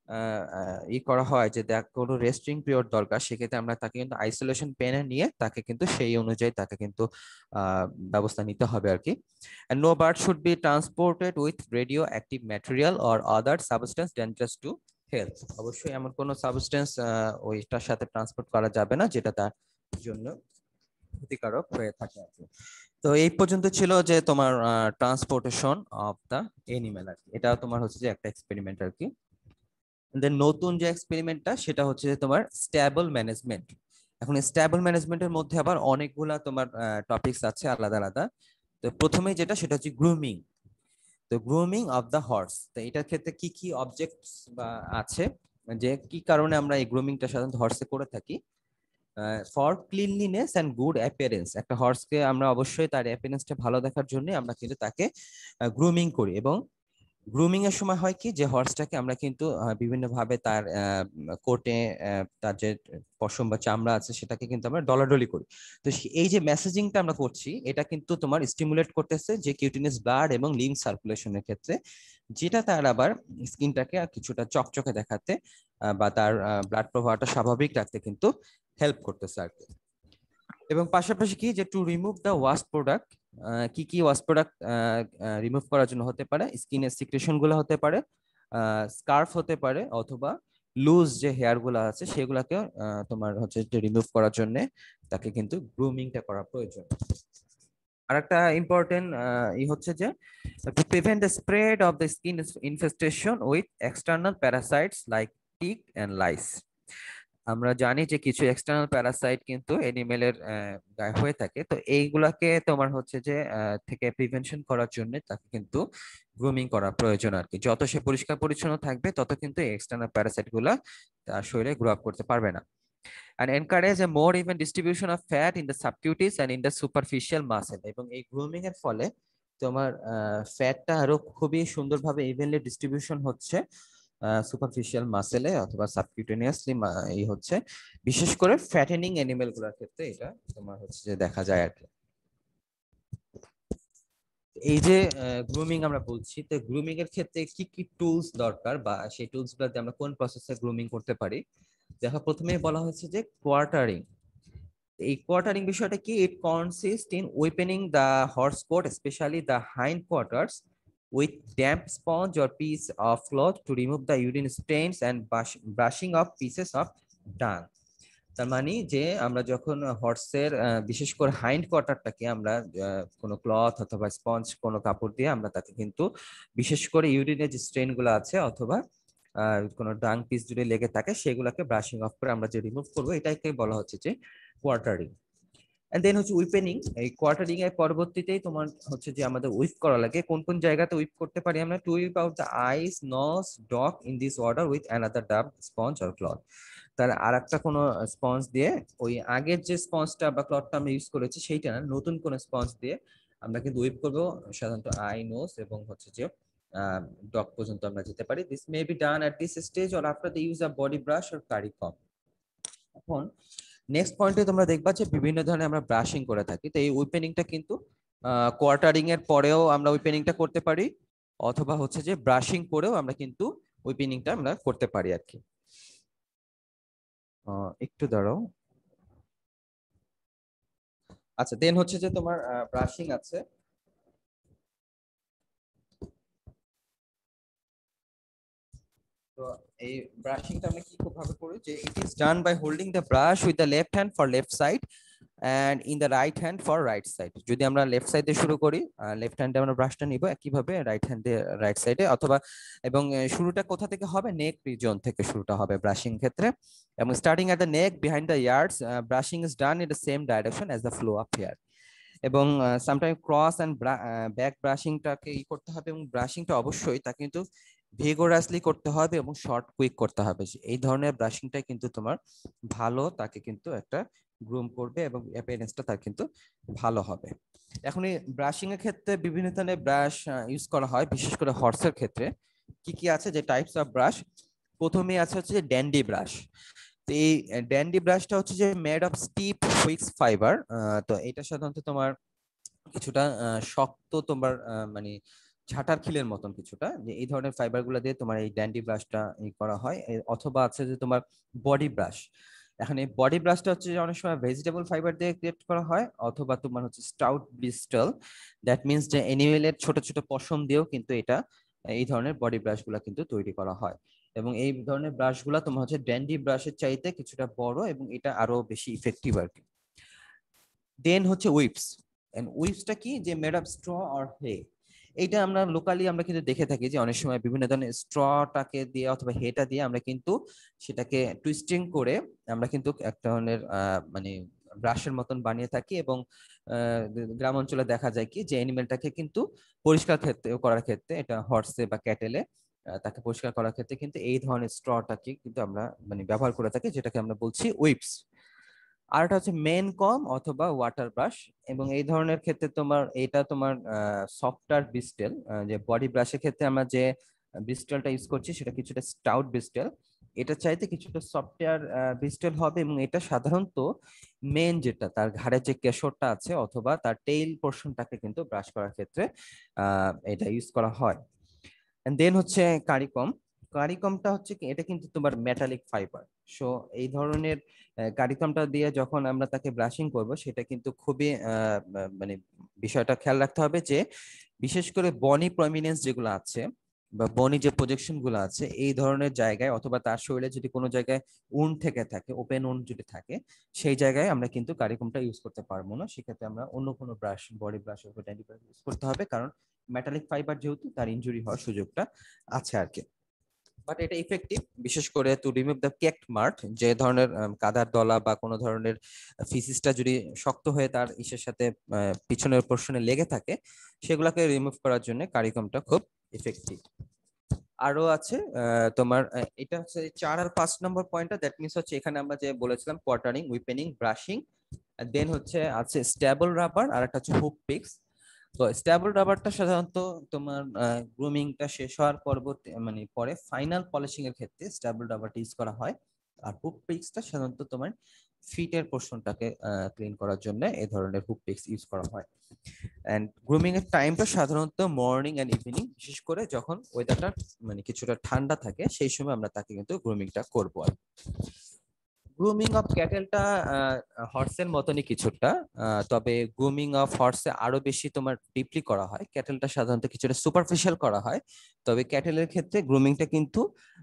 করা হয় যে দেখ কোনো রেস্টিং পিরিয়ড দরকার, সেক্ষেত্রে আমরা তাকে কিন্তু আইসোলেশন পেনে নিয়ে তাকে কিন্তু সেই অনুযায়ী তাকে কিন্তু ব্যবস্থা নিতে হবে আর কি। And no bird should be transported with radioactive material or other substance dangerous to health. অবশ্যই এমন কোনো সাবস্টেন্স ওইটার সাথে ট্রান্সপোর্ট করা যাবে না যেটা তার জন্য ক্ষতিকারক হয়ে থাকে আর কি। তো এই পর্যন্ত ছিল যে তোমার ট্রান্সপোর্টেশন অফ দা এনিম্যাল আর কি। এটা তোমার হচ্ছে যে একটা এক্সপেরিমেন্ট আর কি। দেন নতুন যে এক্সপেরিমেন্টটা সেটা হচ্ছে যে তোমার স্ট্যাবল ম্যানেজমেন্ট। এখন স্ট্যাবল ম্যানেজমেন্টের মধ্যে আবার অনেকগুলা তোমার টপিকস আছে আলাদা আলাদা। তো প্রথমে যেটা সেটা হচ্ছে গ্রুমিং। তো গ্রুমিং অফ দা হর্স, তো এটার ক্ষেত্রে কি কি অবজেক্টস বা আছে, যে কি কারণে আমরা এই গ্রুমিংটা সাধারণত হর্সে করে থাকি। For cleanliness and good appearance, একটা হর্সকে আমরা অবশ্যই তার অ্যাপিয়ারেন্সটা ভালো দেখার জন্য আমরা কিন্তু তাকে গ্রুমিং করি। এবং গ্রুমিং এর সময় হয় কি যে হর্সটাকে আমরা কিন্তু বিভিন্ন ভাবে তার কোটে তার যে পশম বা চামড়া আছে সেটাকে কিন্তু আমরা ডলাডলি করি। তো এই যে মেসেজিংটা আমরা করছি এটা কিন্তু তোমার স্টিমুলেট করতেছে যে কিউটিনিয়াস ব্লাড এবং লিম্ফ সার্কুলেশনের ক্ষেত্রে, যেটা তার আবার স্কিনটাকে কিছুটা চকচকে দেখাতে বা তার ব্লাড প্রবাহটা স্বাভাবিক রাখতে কিন্তু হেল্প করতেছে আর কি। এবং পাশাপাশি কি যে to remove the waste product, কি কি ওয়াস্ট প্রোডাক্ট রিমুভ করার জন্য হতে পারে, স্কিনের সিক্রেশন গুলো হতে পারে, স্কার্ফ হতে পারে, অথবা লুজ যে হেয়ার গুলো আছে সেগুলাকে তোমার হচ্ছে যে রিমুভ করার জন্য তাকে কিন্তু গ্রুমিংটা করা প্রয়োজন। আর একটা ইম্পর্টেন্ট হচ্ছে যে to prevent the spread of the skin infestation with external parasites like tick and lice. আমরা জানি যে কিছু এক্সটার্নাল প্যারাসাইট কিন্তু এনিমেলের গায়ে হয়ে থাকে, তো এইগুলাকে তোমার হচ্ছে যে থেকে প্রিভেনশন করার জন্য তাকে কিন্তু গ্রুমিং করা প্রয়োজন আর কি। যত সে পরিষ্কার পরিচ্ছন্ন থাকবে তত কিন্তু এক্সটার্নাল প্যারাসাইট গুলা তার শরীরে গ্রো আপ করতে পারবে না। And encourage a more even distribution of fat in the subcutaneous and in the superficial muscle। এবং এই গ্রুমিং এর ফলে তোমার ফ্যাটটা আরো খুবই সুন্দরভাবে ইভেনলি ডিস্ট্রিবিউশন হচ্ছে সুপারফিশিয়াল মাসেলে অথবা সাবকিউটেনিয়াসলি এই হচ্ছে, বিশেষ করে ফ্যাটেনিং অ্যানিমেল গুলোর ক্ষেত্রে এটা তোমার হচ্ছে যে দেখা যায় আর কি। এই যে গ্রুমিং আমরা বলছি, তো গ্রুমিং এর ক্ষেত্রে কি কি টুলস দরকার বা সেই টুলস গুলোতে আমরা কোন প্রসেসে গ্রুমিং করতে পারি। দেখো প্রথমেই বলা হয়েছে যে কোয়ার্টারিং। এই কোয়ার্টারিং বিষয়টা কি, it consist in opening the horse coat specially the hind quarters with damp sponge or piece of cloth to remove the urine stains and brushing off pieces of dung। তার মানে যে আমরা যখন হর্সের বিশেষ করে হাইন্ড কোয়ার্টারটাকে আমরা কোনো ক্লথ অথবা স্পঞ্জ কোনো কাপড় দিয়ে আমরা তাকে কিন্তু বিশেষ করে ইউরিনের যে স্ট্রেন গুলো আছে অথবা কোনো ডাং পিস যদি লেগে থাকে সেগুলোকে ব্রাশিং অফ করে আমরা যে রিমুভ করবো এটাকে বলা হচ্ছে যে কোয়ার্টারিং। এন্ড দেন হচ্ছে উইপেনিং। এই কোয়ার্টারিং এর পরবর্তীতেই তোমার হচ্ছে যে আমাদের উইপ করা লাগে। কোন কোন জায়গাতে উইপ করতে পারি আমরা, to wipe out the eyes nose dock in this order with another damp sponge or cloth. তার আর একটা কোনো স্পঞ্জ দিয়ে, ওই আগের যে স্পঞ্জটা বা ক্লথটা আমরা ইউজ করেছি সেইটা না, নতুন কোনো স্পঞ্জ দিয়ে আমরা কিন্তু উইপ করবো সাধারণত আই নোজ এবং হচ্ছে যে ডগ পর্যন্ত আমরা যেতে পারি। This may be done at this stage or after the use of body brush or curry comb. এখন নেক্সট পয়েন্টে তোমরা দেখবা যে বিভিন্ন ধরনের আমরা ব্রাশিং করে থাকি, তো এই উইপেনিংটা কিন্তু কোয়ার্টারিং এর পরেও আমরা উইপেনিংটা করতে পারি, অথবা হচ্ছে যে ব্রাশিং করেও আমরা কিন্তু উইপেনিংটা আমরা করতে পারি আর কি। একটু দাঁড়াও। আচ্ছা, দেন হচ্ছে যে তোমার ব্রাশিং আছে। তো এই ব্রাশিংটা আমরা কি ভাবে করি, যে it is done by holding the brush with the left hand for left side and in the right hand for right side। যদি আমরা লেফট সাইডে শুরু করি, লেফট হ্যান্ডে আমরা ব্রাশটা নিব একইভাবে রাইট হ্যান্ডে রাইট সাইডে, অথবা এবং শুরুটা কোথা থেকে হবে, নেক রিজন থেকে শুরুটা হবে ব্রাশিং ক্ষেত্রে। এবং starting at the neck behind the ears brushing is done in the same direction as the flow of hair. এবং সামটাইম ক্রস অ্যান্ড ব্যাক ব্রাশিংটাকে করতে হবে, এবং ব্রাশিংটা অবশ্যই তা কিন্তু ভিগোরাসলি করতে হবে এবং শর্ট কুইক করতে হবে। এই ধরনের ব্রাশিংটা কিন্তু তোমার ভালো, তাকে কিন্তু একটা গ্রুম করবে এবং অ্যাপিয়ারেন্সটা তার কিন্তু ভালো হবে। এখন এই ব্রাশিং এর ক্ষেত্রে বিভিন্ন ধরনের ব্রাশ ইউজ করা হয়, বিশেষ করে হর্সের ক্ষেত্রে কি কি আছে যে টাইপস অফ ব্রাশ। প্রথমেই আছে হচ্ছে যে ড্যান্ডি ব্রাশ। তো এই ড্যান্ডি ব্রাশটা হচ্ছে যে made of stiff whisks fibre. তো এটা সাধারণত তোমার কিছুটা শক্ত, তোমার মানে ঝাঁটার খিলের মতন কিছুটা, যে এই ধরনের ফাইবার গুলা দিয়ে তোমার এই ড্যান্ডি ব্রাশটা করা হয়। অথবা আছে যে তোমার বডি ব্রাশ। এখন এই বডি ব্রাশটা হচ্ছে যে অনেক সময় ভেজিটেবল ফাইবার দিয়ে ক্রিয়েট করা হয়, অথবা তোমার হচ্ছে স্টাউট ব্রিস্টল, দ্যাট মিনস যে এনিমেলের ছোট ছোট পশম দিয়েও কিন্তু এটা এই ধরনের বডি ব্রাশ গুলা কিন্তু তৈরি করা হয়। এবং এই ধরনের ব্রাশ গুলা তোমার হচ্ছে ড্যান্ডি ব্রাশের চাইতে কিছুটা বড় এবং এটা আরো বেশি ইফেক্টিভ আর কি। দেন হচ্ছে উইপস। এন্ড উইপসটা কি, যে made of straw or hay. এইটা আমরা লোকালি আমরা কিন্তু দেখে থাকি যে অনেক সময় বিভিন্ন ধরনের স্ট্রটাকে দিয়ে অথবা হেটা দিয়ে আমরা কিন্তু সেটাকে টুইস্টিং করে আমরা কিন্তু এক ধরনের মানে ব্রাশের মতন বানিয়ে থাকি। এবং গ্রাম অঞ্চলে দেখা যায় কি যে অ্যানিমেলটাকে কিন্তু পরিষ্কার ক্ষেত্রে করার ক্ষেত্রে, এটা হর্সে বা ক্যাটেলে তাকে পরিষ্কার করার ক্ষেত্রে কিন্তু এই ধরনের স্ট্রটাকে কিন্তু আমরা মানে ব্যবহার করে থাকি, যেটাকে আমরা বলছি উইপস। আর একটা হচ্ছে মেন কম অথবা ওয়াটার ব্রাশ, এবং এই ধরনের ক্ষেত্রে এটা তোমার সফটওয়্যার ব্রিস্টেল। যে বডি ব্রাশের ক্ষেত্রে আমরা যে ব্রিস্টেলটা ইউজ করছি সেটা কিছুটা স্টাউট ব্রিস্টেল, এটা চাইতে কিছুটা সফটওয়্যার ব্রিস্টেল হবে, এবং এটা সাধারণত মেন যেটা তার ঘাড়ে যে কেশরটা আছে অথবা তার টেইল পোর্শনটাকে কিন্তু ব্রাশ করার ক্ষেত্রে এটা ইউজ করা হয়। দেন হচ্ছে কারিকম। কারিকমটা হচ্ছে কি, এটা কিন্তু তোমার মেটালিক ফাইবার। সো এই ধরনের কারিকমটা দিয়ে যখন আমরা তাকে ব্রাশিং করব, সেটা কিন্তু খুবই মানে বিষয়টা খেয়াল রাখতে হবে যে বিশেষ করে বনি প্রমিনেন্স যেগুলো আছে বা বনি যে প্রজেকশন গুলো আছে এই ধরনের জায়গায়, অথবা তার শরীরে যদি কোনো জায়গায় উন থেকে থাকে, ওপেন উন যদি থাকে, সেই জায়গায় আমরা কিন্তু কারিকমটা ইউজ করতে পারবো না। সেক্ষেত্রে আমরা অন্য কোনো ব্রাশ, বডি ব্রাশ ইউজ করতে হবে, কারণ মেটালিক ফাইবার যেহেতু তার ইনজুরি হওয়ার সুযোগটা আছে আর কি। বাট এটা ইফেক্টিভ, বিশেষ করে to remove the caked mark, যে ধরনের কাদার দলা বা কোনো ধরনের ফিসিসটা যদি শক্ত হয়ে তার ইসের সাথে পিছনের পোর্শনে লেগে থাকে, সেগুলোকে রিমুভ করার জন্য কারিকমটা খুব ইফেক্টিভ। আরো আছে তোমার এটা হচ্ছে 4 আর 5 নম্বর পয়েন্টটা, দ্যাট মিনস হচ্ছে এখানে আমরা যে বলেছিলাম কোয়ার্টারিং, উইপেনিং, ব্রাশিং, দেন হচ্ছে আছে স্টেবল রাবার, আর একটা হচ্ছে হুক পিক্স। তো স্টেবল রাবারটা সাধারণত তোমার গ্রুমিংটা শেষ হওয়ার পরবর্তী মানে পরে ফাইনাল পলিশিং এর ক্ষেত্রে স্টেবল রাবারটা ইউজ করা হয়। আর হুক পিক্সটা সাধারণত তোমার ফিটের পোর্শনটাকে ক্লিন করার জন্য এই ধরনের হুক পিক্স ইউজ করা হয়। এন্ড গ্রুমিং এর টাইমটা সাধারণত মর্নিং এন্ড ইভিনিং, বিশেষ করে যখন ওয়েদারটা মানে কিছুটা ঠান্ডা থাকে সেই সময় আমরা তাকে কিন্তু গ্রুমিংটা করবো। আর গ্রুমিং অফ ক্যাটেলটা হর্সের মতনই কিছুটা, তবে গ্রুমিং অফ হর্সে আরো বেশি তোমার ডিপলি করা হয়, ক্যাটেলটা সাধারণত কিছুটা সুপারফিশিয়াল করা হয়। তবে ক্যাটেলের ক্ষেত্রে গ্রুমিংটা কিন্তু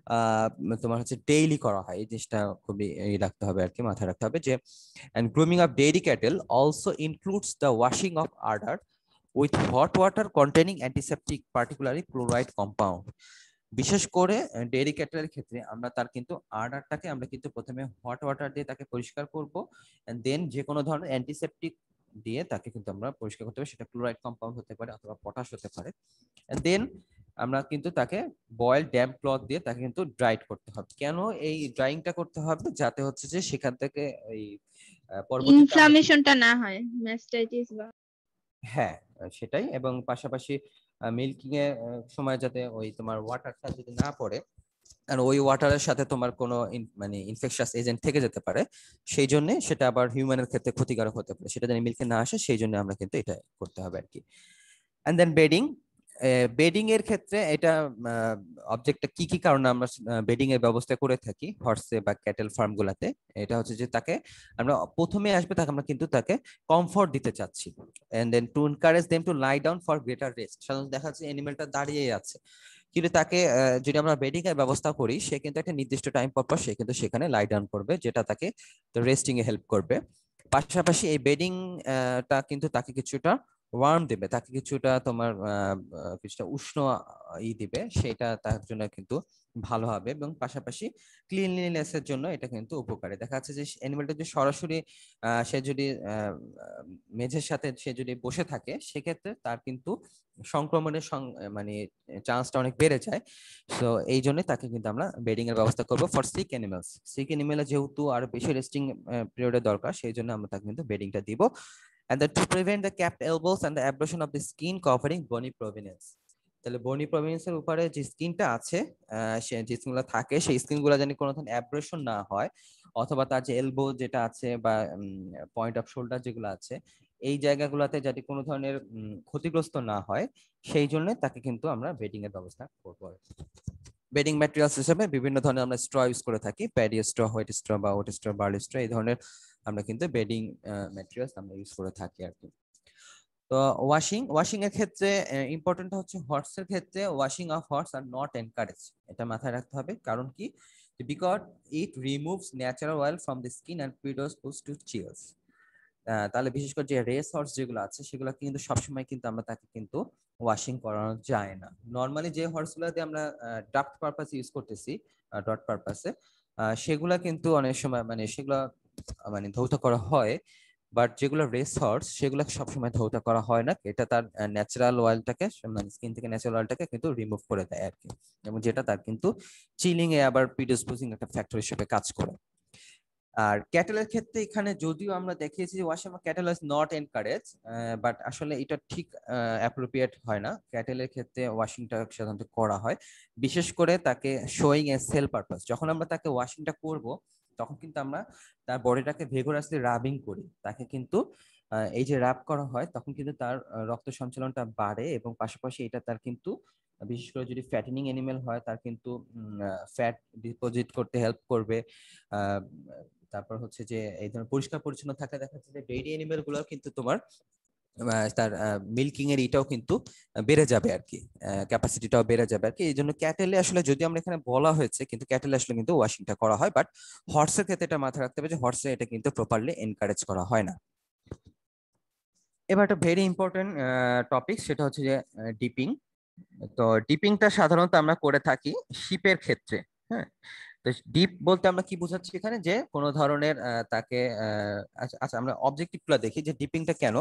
তোমার হচ্ছে ডেইলি করা হয়। এই জিনিসটা খুবই রাখতে হবে আর কি, মাথায় রাখতে হবে যে and grooming of dairy cattle also includes the washing of udder with hot water containing antiseptic, particularly chloride compound. বিশেষ করে ডেইরি ক্যাটেলের ক্ষেত্রে আমরা তার কিন্তু আর্ডারটাকে আমরা কিন্তু প্রথমে হট ওয়াটার দিয়ে তাকে পরিষ্কার করব, এন্ড দেন যে কোনো ধরনের অ্যান্টিসেপটিক দিয়ে তাকে কিন্তু আমরা পরিষ্কার করতে হবে, সেটা ক্লোরাইড কম্পাউন্ড হতে পারে অথবা পটাশ হতে পারে। এন্ড দেন আমরা কিন্তু তাকে বয়েল ড্যাম্প ক্লথ দিয়ে তাকে কিন্তু ড্রাইড করতে হবে। কেন এই ড্রাইংটা করতে হবে? যাতে হচ্ছে যে সেখান থেকে এই পরবর্তীতে ইনফ্লামেশনটা না হয়, ম্যাস্টাইটিস বা হ্যাঁ সেটাই, এবং পাশাপাশি মিল্কিং এর সময় যাতে ওই তোমার ওয়াটারটা যদি না পড়ে, আর ওই ওয়াটারের সাথে তোমার কোনো মানে ইনফেকশাস এজেন্ট থেকে যেতে পারে, সেই জন্য সেটা আবার হিউম্যানের ক্ষেত্রে ক্ষতিকারক হতে পারে, সেটা যেন মিল্কে না আসে সেই জন্য আমরা কিন্তু এটা করতে হবে আর কি। And then bedding. বেডিং এর ক্ষেত্রে এটা অবজেক্টটা কি কি কারণে আমরা বেডিং এর ব্যবস্থা করে থাকি হর্সে বা ক্যাটেল ফার্ম গুলাতে, এটা হচ্ছে যে তাকে আমরা প্রথমে আসবে তাকে আমরা কিন্তু তাকে কমফর্ট দিতে চাচ্ছি, and then to encourage them to lie down for greater rest. সাধারণত দেখা যাচ্ছে অ্যানিমেলটা দাঁড়িয়েই আছে, কিন্তু তাকে যদি আমরা বেডিং এর ব্যবস্থা করি, সে কিন্তু একটা নির্দিষ্ট টাইম পর সে কিন্তু সেখানে লাই ডাউন করবে, যেটা তাকে রেস্টিং এ হেল্প করবে। পাশাপাশি এই বেডিং টা কিন্তু তাকে কিছুটা ওয়ার্ম দিবে, তাকে কিছুটা তোমার কিছুটা উষ্ণ দিবে, সেটা তার জন্য কিন্তু ভালো হবে। এবং পাশাপাশি ক্লিনলিনেস এর জন্য এটা কিন্তু উপকারী। দেখা যাচ্ছে যে অ্যানিমেলটা যদি সরাসরি সে যদি মেঝের সাথে সে যদি বসে থাকে, সেক্ষেত্রে তার কিন্তু সংক্রমণের মানে চান্সটা অনেক বেড়ে যায়। সো এই জন্য তাকে কিন্তু আমরা বেডিং এর ব্যবস্থা করবো ফর সিক অ্যানিমেলস। সিক অ্যানিমেলের যেহেতু আরো বেশি রেস্টিং পিরিয়ডের দরকার, সেই জন্য আমরা তাকে কিন্তু বেডিংটা দিব। And then to prevent the capped elbows and the abrasion of the skin covering bony prominence. তাহলে বনি প্রভিন্সের উপরে যে স্কিনটা আছে, সে যে স্কিনগুলো থাকে সেই স্কিনগুলো যেন কোনো ধরনের অ্যাব্রেশন না হয়, অথবা তার যে এলবো যেটা আছে বা পয়েন্ট অফ শোল্ডার যেগুলো আছে, এই জায়গাগুলোতে যাতে কোনো ধরনের ক্ষতিগ্রস্ত না হয়, সেই জন্য তাকে কিন্তু আমরা বেডিং এর ব্যবস্থা করবো। বেডিং ম্যাটেরিয়ালস হিসেবে বিভিন্ন ধরনের আমরা স্ট্র ইউজ করে থাকি, প্যাডি স্ট্র, হোয়াইট স্ট্র বা ওট স্ট্র, বার্লি স্ট্র, এই ধরনের আমরা কিন্তু বেডিং ম্যাটেরিয়ালস আমরা ইউজ করে থাকি আর কি। তো ওয়াশিং এর ক্ষেত্রে ইম্পর্টেন্ট হচ্ছে হর্সের ক্ষেত্রে washing of horse are not encourage, এটা মাথায় রাখতে হবে। কারণ কি? Because it removes natural oil from the skin and predispose to chills. তাহলে বিশেষ করে যে রেস হর্স যেগুলো আছে সেগুলো কিন্তু সবসময় কিন্তু আমরা তাকে কিন্তু ওয়াশিং করানো যায় না। নর্মালি যে হর্সগুলোতে আমরা ড্রাফট পারপাস ইউজ করতেছি, ডট পারপাসে, সেগুলা কিন্তু অনেক সময় মানে সেগুলা মানে ধৌত করা হয়, বাট যেগুলো রেস হর্স সেগুলো সবসময় ধৌত করা হয় না, এটা তার ন্যাচারাল অয়েলটাকে মানে স্কিন থেকে ন্যাচারাল অয়েলটাকে কিন্তু রিমুভ করে দেয় আর কি, এবং যেটা তার কিন্তু চিলিং এ আবার প্রিডিসপোজিং একটা ফ্যাক্টর হিসেবে কাজ করে। আর ক্যাটেলের ক্ষেত্রে এখানে যদিও আমরা দেখিয়েছি যে washing cattle is not encourage, but আসলে এটা ঠিক অ্যাপ্রোপ্রিয়েট হয় না। ক্যাটেলের ক্ষেত্রে ওয়াশিংটা সাধারণত করা হয়, বিশেষ করে তাকে শোয়িং এ সেল পারপাস। যখন আমরা তাকে ওয়াশিংটা করব তখন কিন্তু আমরা তার বডিটাকে ভেগোরাসলি রাবিং করি, তাকে কিন্তু এই যে রাব করা হয় তখন কিন্তু তার রক্ত সঞ্চালনটা বাড়ে, এবং পাশাপাশি এটা তার কিন্তু বিশেষ করে যদি ফ্যাটেনিং অ্যানিমেল হয় তার কিন্তু ফ্যাট ডিপোজিট করতে হেল্প করবে। তারপর হচ্ছে যে এই ধরনের পরিষ্কার পরিচ্ছন্ন থাকলে দেখা যাচ্ছে যে ডেইরি অ্যানিমেল গুলো কিন্তু তোমার তার মিল্কিং এর এটাও কিন্তু বেড়ে যাবে আর কি, ক্যাপাসিটিটাও বেড়ে যাবে আর কি। এই জন্য ক্যাটেলে আসলে যদি আমরা এখানে বলা হয়েছে, কিন্তু ক্যাটেলে আসলে কিন্তু ওয়াশিংটা করা হয়, বাট হর্সের ক্ষেত্রে এটা মাথায় রাখতে হবে যে হর্সে এটা কিন্তু প্রপারলি এনকারেজ করা হয় না। এবার একটা ভেরি ইম্পর্টেন্ট টপিক, সেটা হচ্ছে যে ডিপিং। তো ডিপিংটা সাধারণত আমরা করে থাকি শিপের ক্ষেত্রে। হ্যাঁ, তো ডিপ বলতে আমরা কি বোঝাচ্ছি এখানে, যে কোনো ধরনের তাকে আচ্ছা আচ্ছা, আমরা অবজেক্টিভগুলো দেখি যে ডিপিংটা কেন।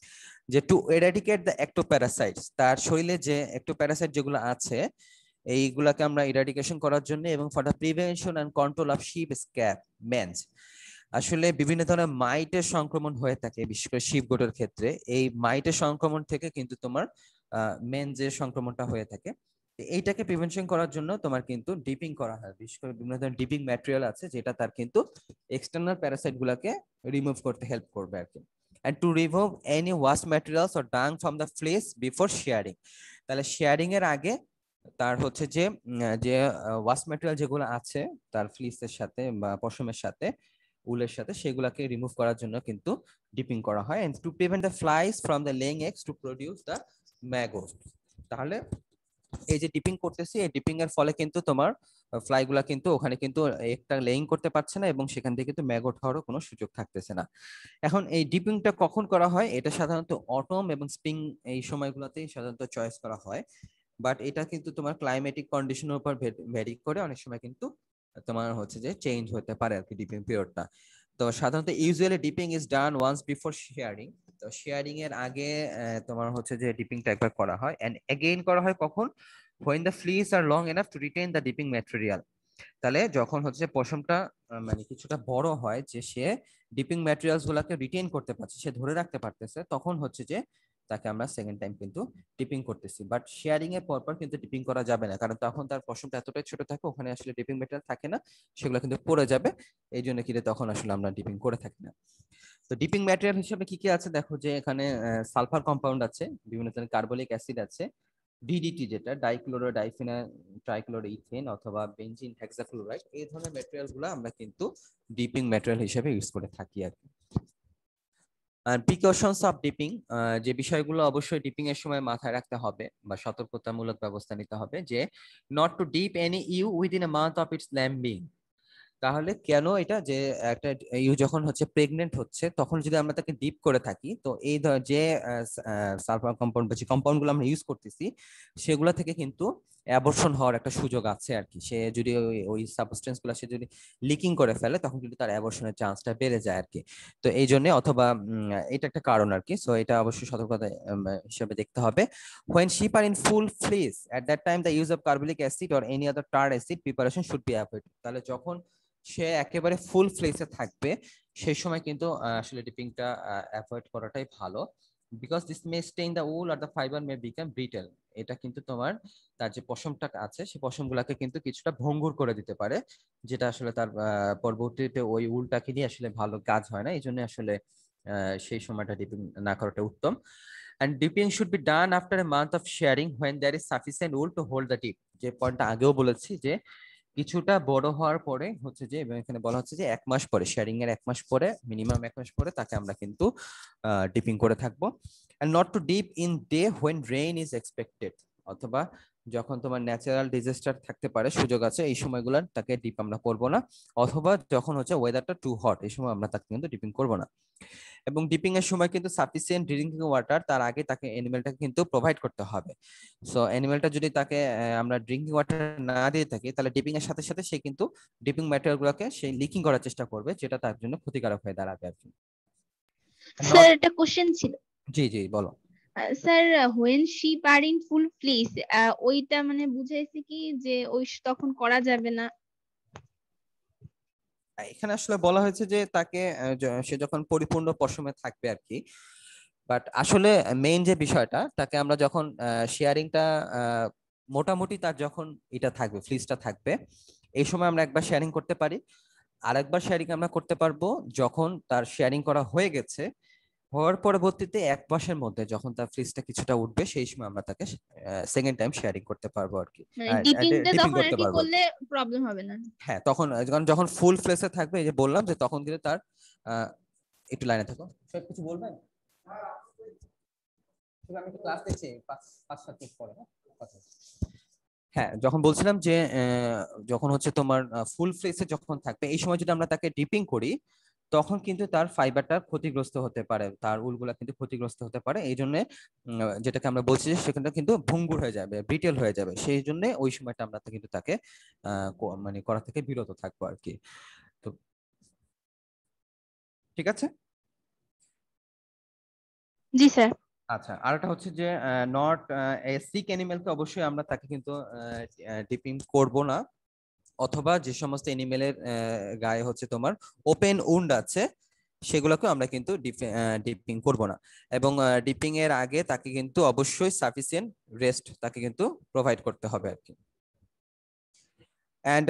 যে টু এরাডিকেট দ্য একটোপ্যারাসাইটস, তার শরীরে যে একটোপ্যারাসাইট যেগুলো আছে এইগুলাকে আমরা ইরাডিকেশন করার জন্য, এবং for the prevention and control of sheep scab mange. আসলে বিভিন্ন ধরনের মাইটের সংক্রমণ হয়ে থাকে, বিশেষ করে শিপ গোটের ক্ষেত্রে। এই মাইটের সংক্রমণ থেকে কিন্তু তোমার মেন্সের সংক্রমণটা হয়ে থাকে। এইটাকে প্রিভেনশন করার জন্য তোমার কিন্তু ডিপিং করা হয়, বিশেষ করে বিভিন্ন ধরনের ডিপিং ম্যাটেরিয়াল আছে যেটা তার কিন্তু এক্সটার্নাল প্যারাসাইট গুলাকে রিমুভ করতে হেল্প করবে আর কি। and to remove any waste materials or dung from the fleece before shearing। তাহলে শেয়ারিং এর আগে তার হচ্ছে যে যে ওয়াস্ট ম্যাটেরিয়াল যেগুলো আছে তার ফ্লিসের সাথে বা পশমের সাথে উলের সাথে, সেগুলাকে রিমুভ করার জন্য কিন্তু ডিপিং করা হয়, and to prevent the flies from the laying eggs to produce the maggots। তাহলে এই যে ডিপিং করতেছি, এই ডিপিং এর ফলে কিন্তু তোমার ফ্লাই গুলা কিন্তু ওখানে কিন্তু একটা লেইং করতে পারছে না, এবং সেখান থেকে কিন্তু ম্যাগট হওয়ারও কোনো সুযোগ থাকতেছে না। এখন এই ডিপিংটা কখন করা হয়, এটা সাধারণত অটম এবং স্প্রিং এই সময়গুলোতেই সাধারণত চয়েস করা হয়, বাট এটা কিন্তু তোমার ক্লাইমেটিক কন্ডিশনের উপর ভ্যারি করে, অনেক সময় কিন্তু তোমার হচ্ছে যে চেঞ্জ হতে পারে আর কি ডিপিং পিরিয়ডটা। তো সাধারণত usually dipping is done once before shearing. তো শেয়ারিং এর আগে তোমার হচ্ছে যে ডিপিংটা একবার করা হয়, এন্ড এগেইন করা হয় কখন, when the fleece are long enough to retain the dipping material। তাহলে যখন হচ্ছে পশমটা মানে কিছুটা বড় হয়, যে সে ডিপিং ম্যাটেরিয়ালস গুলাকে রিটেইন করতে পারছে, সে ধরে রাখতে পারতেছে, তখন হচ্ছে যে তাকে আমরা সেকেন্ড টাইম কিন্তু ডিপিং করতেছি। বাট শেয়ারিং এর পর কিন্তু ডিপিং করা যাবে না, কারণ তখন তার পশমটা এতটাই ছোট থাকে, ওখানে আসলে ডিপিং ম্যাটেরিয়াল থাকে না, সেগুলো কিন্তু পড়ে যাবে। এই জন্য কিন্তু তখন আসলে আমরা ডিপিং করে থাকি না। তো ডিপিং ম্যাটেরিয়াল হিসেবে কি কি আছে দেখো, যে এখানে সালফার কম্পাউন্ড আছে, বিভিন্ন ধরনের কার্বলিক অ্যাসিড আছে, ডিডিটি যেটা ডাইক্লোরো ডাইফিনাইল ট্রাইক্লোরো ইথেন অথবা বেনজিন হেক্সাক্লোরাইড, এই ধরনের ম্যাটেরিয়াল গুলো আমরা কিন্তু ডিপিং ম্যাটেরিয়াল হিসেবে ইউজ করে থাকি আর কি। আর প্রিকশনস অফ ডিপিং, যে বিষয়গুলো অবশ্যই ডিপিং এর সময় মাথায় রাখতে হবে বা সতর্কতামূলক ব্যবস্থা নিতে হবে, যে not to dip any ewe within a month of its lambing. তাহলে কেন এটা, যে একটা ইউ যখন হচ্ছে প্রেগনেন্ট হচ্ছে তখন যদি আমরা তাকে ডিপ করে থাকি, তো এই যে সালফার কম্পাউন্ড বা যে কম্পাউন্ড গুলো আমরা ইউজ করতেছি সেগুলো থেকে কিন্তু অ্যাবর্শন হওয়ার একটা সুযোগ আছে আর কি। সে যদি ওই সাবস্টেন্স গুলো সে যদি লিকিং করে ফেলে তখন কিন্তু তার অ্যাবর্শনের চান্সটা বেড়ে যায় আর কি। তো এই জন্য অথবা এটা একটা কারণ আর কি। সো এটা অবশ্যই সতর্কতা হিসেবে দেখতে হবে। when sheep are in full fleece at that time the use of carbolic acid or any other tar acid preparation should be avoided। তাহলে যখন সে একেবারে ফুল ফ্লেসে থাকবে সেই সময় কিন্তু আসলে ডিপিংটা অ্যাভয়েড করাটাই ভালো, because this may stain the wool আর the fibre may become brittle. এটা কিন্তু তোমার তার যে পশমটা আছে সেই পশমগুলাকে কিন্তু কিছুটা ভঙ্গুর করে দিতে পারে, যেটা আসলে তার পরবর্তীতে ওই উলটাকে নিয়ে আসলে ভালো কাজ হয় না। এই জন্য আসলে সেই সময়টা ডিপিং না করাটা উত্তম। And dipping should be done after a month of shearing when there is sufficient wool to hold the dip। যে পয়েন্টটা আগেও বলেছি, যে কিছুটা বড় হওয়ার পরে হচ্ছে যে, এবং এখানে বলা হচ্ছে যে 1 মাস পরে, শেয়ারিং এর 1 মাস পরে, মিনিমাম 1 মাস পরে তাকে আমরা কিন্তু ডিপিং করে থাকবো। and not to dip in day when rain is expected। অথবা যখন তোমার ন্যাচারাল ডিজাস্টার থাকতে পারে, সুযোগ আছে, এই সময়গুলো তাকে ডিপ আমরা করবো না। অথবা যখন হচ্ছে ওয়েদারটা টু হট, এই সময় আমরা তাকে কিন্তু ডিপিং করবো না। এবং ডিপিং এর সময় কিন্তু সাফিসিয়েন্ট ড্রিঙ্কিং ওয়াটার তার আগে তাকে অ্যানিমেলটাকে কিন্তু প্রোভাইড করতে হবে। সো অ্যানিমেলটা যদি তাকে আমরা ড্রিঙ্কিং ওয়াটার না দিয়ে থাকি, তাহলে ডিপিং এর সাথে সাথে সে কিন্তু ডিপিং ম্যাটেরিয়াল গুলোকে সে লিকিং করার চেষ্টা করবে, যেটা তার জন্য ক্ষতিকারক হয়ে দাঁড়াবে আর কি। স্যার একটা কোশ্চেন ছিল। জি জি বলো। Sir when sheep are in full fleece, ওইটা মানে বুঝাইছে কি যে ওই তখন করা যাবে না? এখানে আসলে বলা হয়েছে যে তাকে সে যখন পরিপূর্ণ পশমে থাকবে আর কি, বাট আসলে মেইন যে বিষয়টা, তাকে আমরা যখন শেয়ারিংটা মোটামুটি তার যখন এটা থাকবে, ফ্লিসটা থাকবে, এই সময় আমরা একবার শেয়ারিং করতে পারি। আরেকবার শেয়ারিং আমরা করতে পারবো যখন তার শেয়ারিং করা হয়ে গেছে, হওয়ার পরবর্তীতে 1 মাসের মধ্যে যখন তার ফ্লিসটা কিছুটা উঠবে, সেই সময় আমরা তাকে সেকেন্ড টাইম শেয়ারিং করতে পারবো আর কি, মানে ডিপিংটা ডিপিং তখন আর করতে কি পারবো। করলে প্রবলেম হবে না? হ্যাঁ, তখন যখন ফুল ফ্লেসে থাকবে, এই যে বললাম যে তখন কিন্তু তার একটু লাইনে থাকো, সব কিছু বলবেন। আমি তো ক্লাস নিচ্ছি 5-7 মিনিট পরে। হ্যাঁ, যখন বলছিলাম যে যখন হচ্ছে তোমার ফুল ফ্লেসে যখন থাকবে, এই সময় যদি আমরা তাকে ডিপিং করি, তখন কিন্তু তার ফাইবারটা ক্ষতিগ্রস্ত হতে পারে, তার উলগুলা কিন্তু ক্ষতিগ্রস্ত হতে পারে। এই জন্য যেটাকে আমরা বলছি যে সেখানটা কিন্তু ভঙ্গুর হয়ে যাবে, ব্রিটেল হয়ে যাবে, সেই জন্য ওই সময়টা আমরা কিন্তু তাকে মানে করা থেকে বিরত থাকবো আর কি। তো ঠিক আছে। জি স্যার। আচ্ছা, আরেকটা হচ্ছে যে নট সিক অ্যানিমেলকে অবশ্যই আমরা তাকে কিন্তু ডিপিং করব না, অথবা যে সমস্ত অ্যানিমেলের গায়ে হচ্ছে তোমার ওপেন উন্ড আছে, সেগুলোকে আমরা কিন্তু ডিপিং করব না। এবং ডিপিং এর আগে তাকে কিন্তু অবশ্যই সাফিসিয়েন্ট রেস্ট তাকে কিন্তু প্রোভাইড করতে হবে আর কি। অ্যান্ড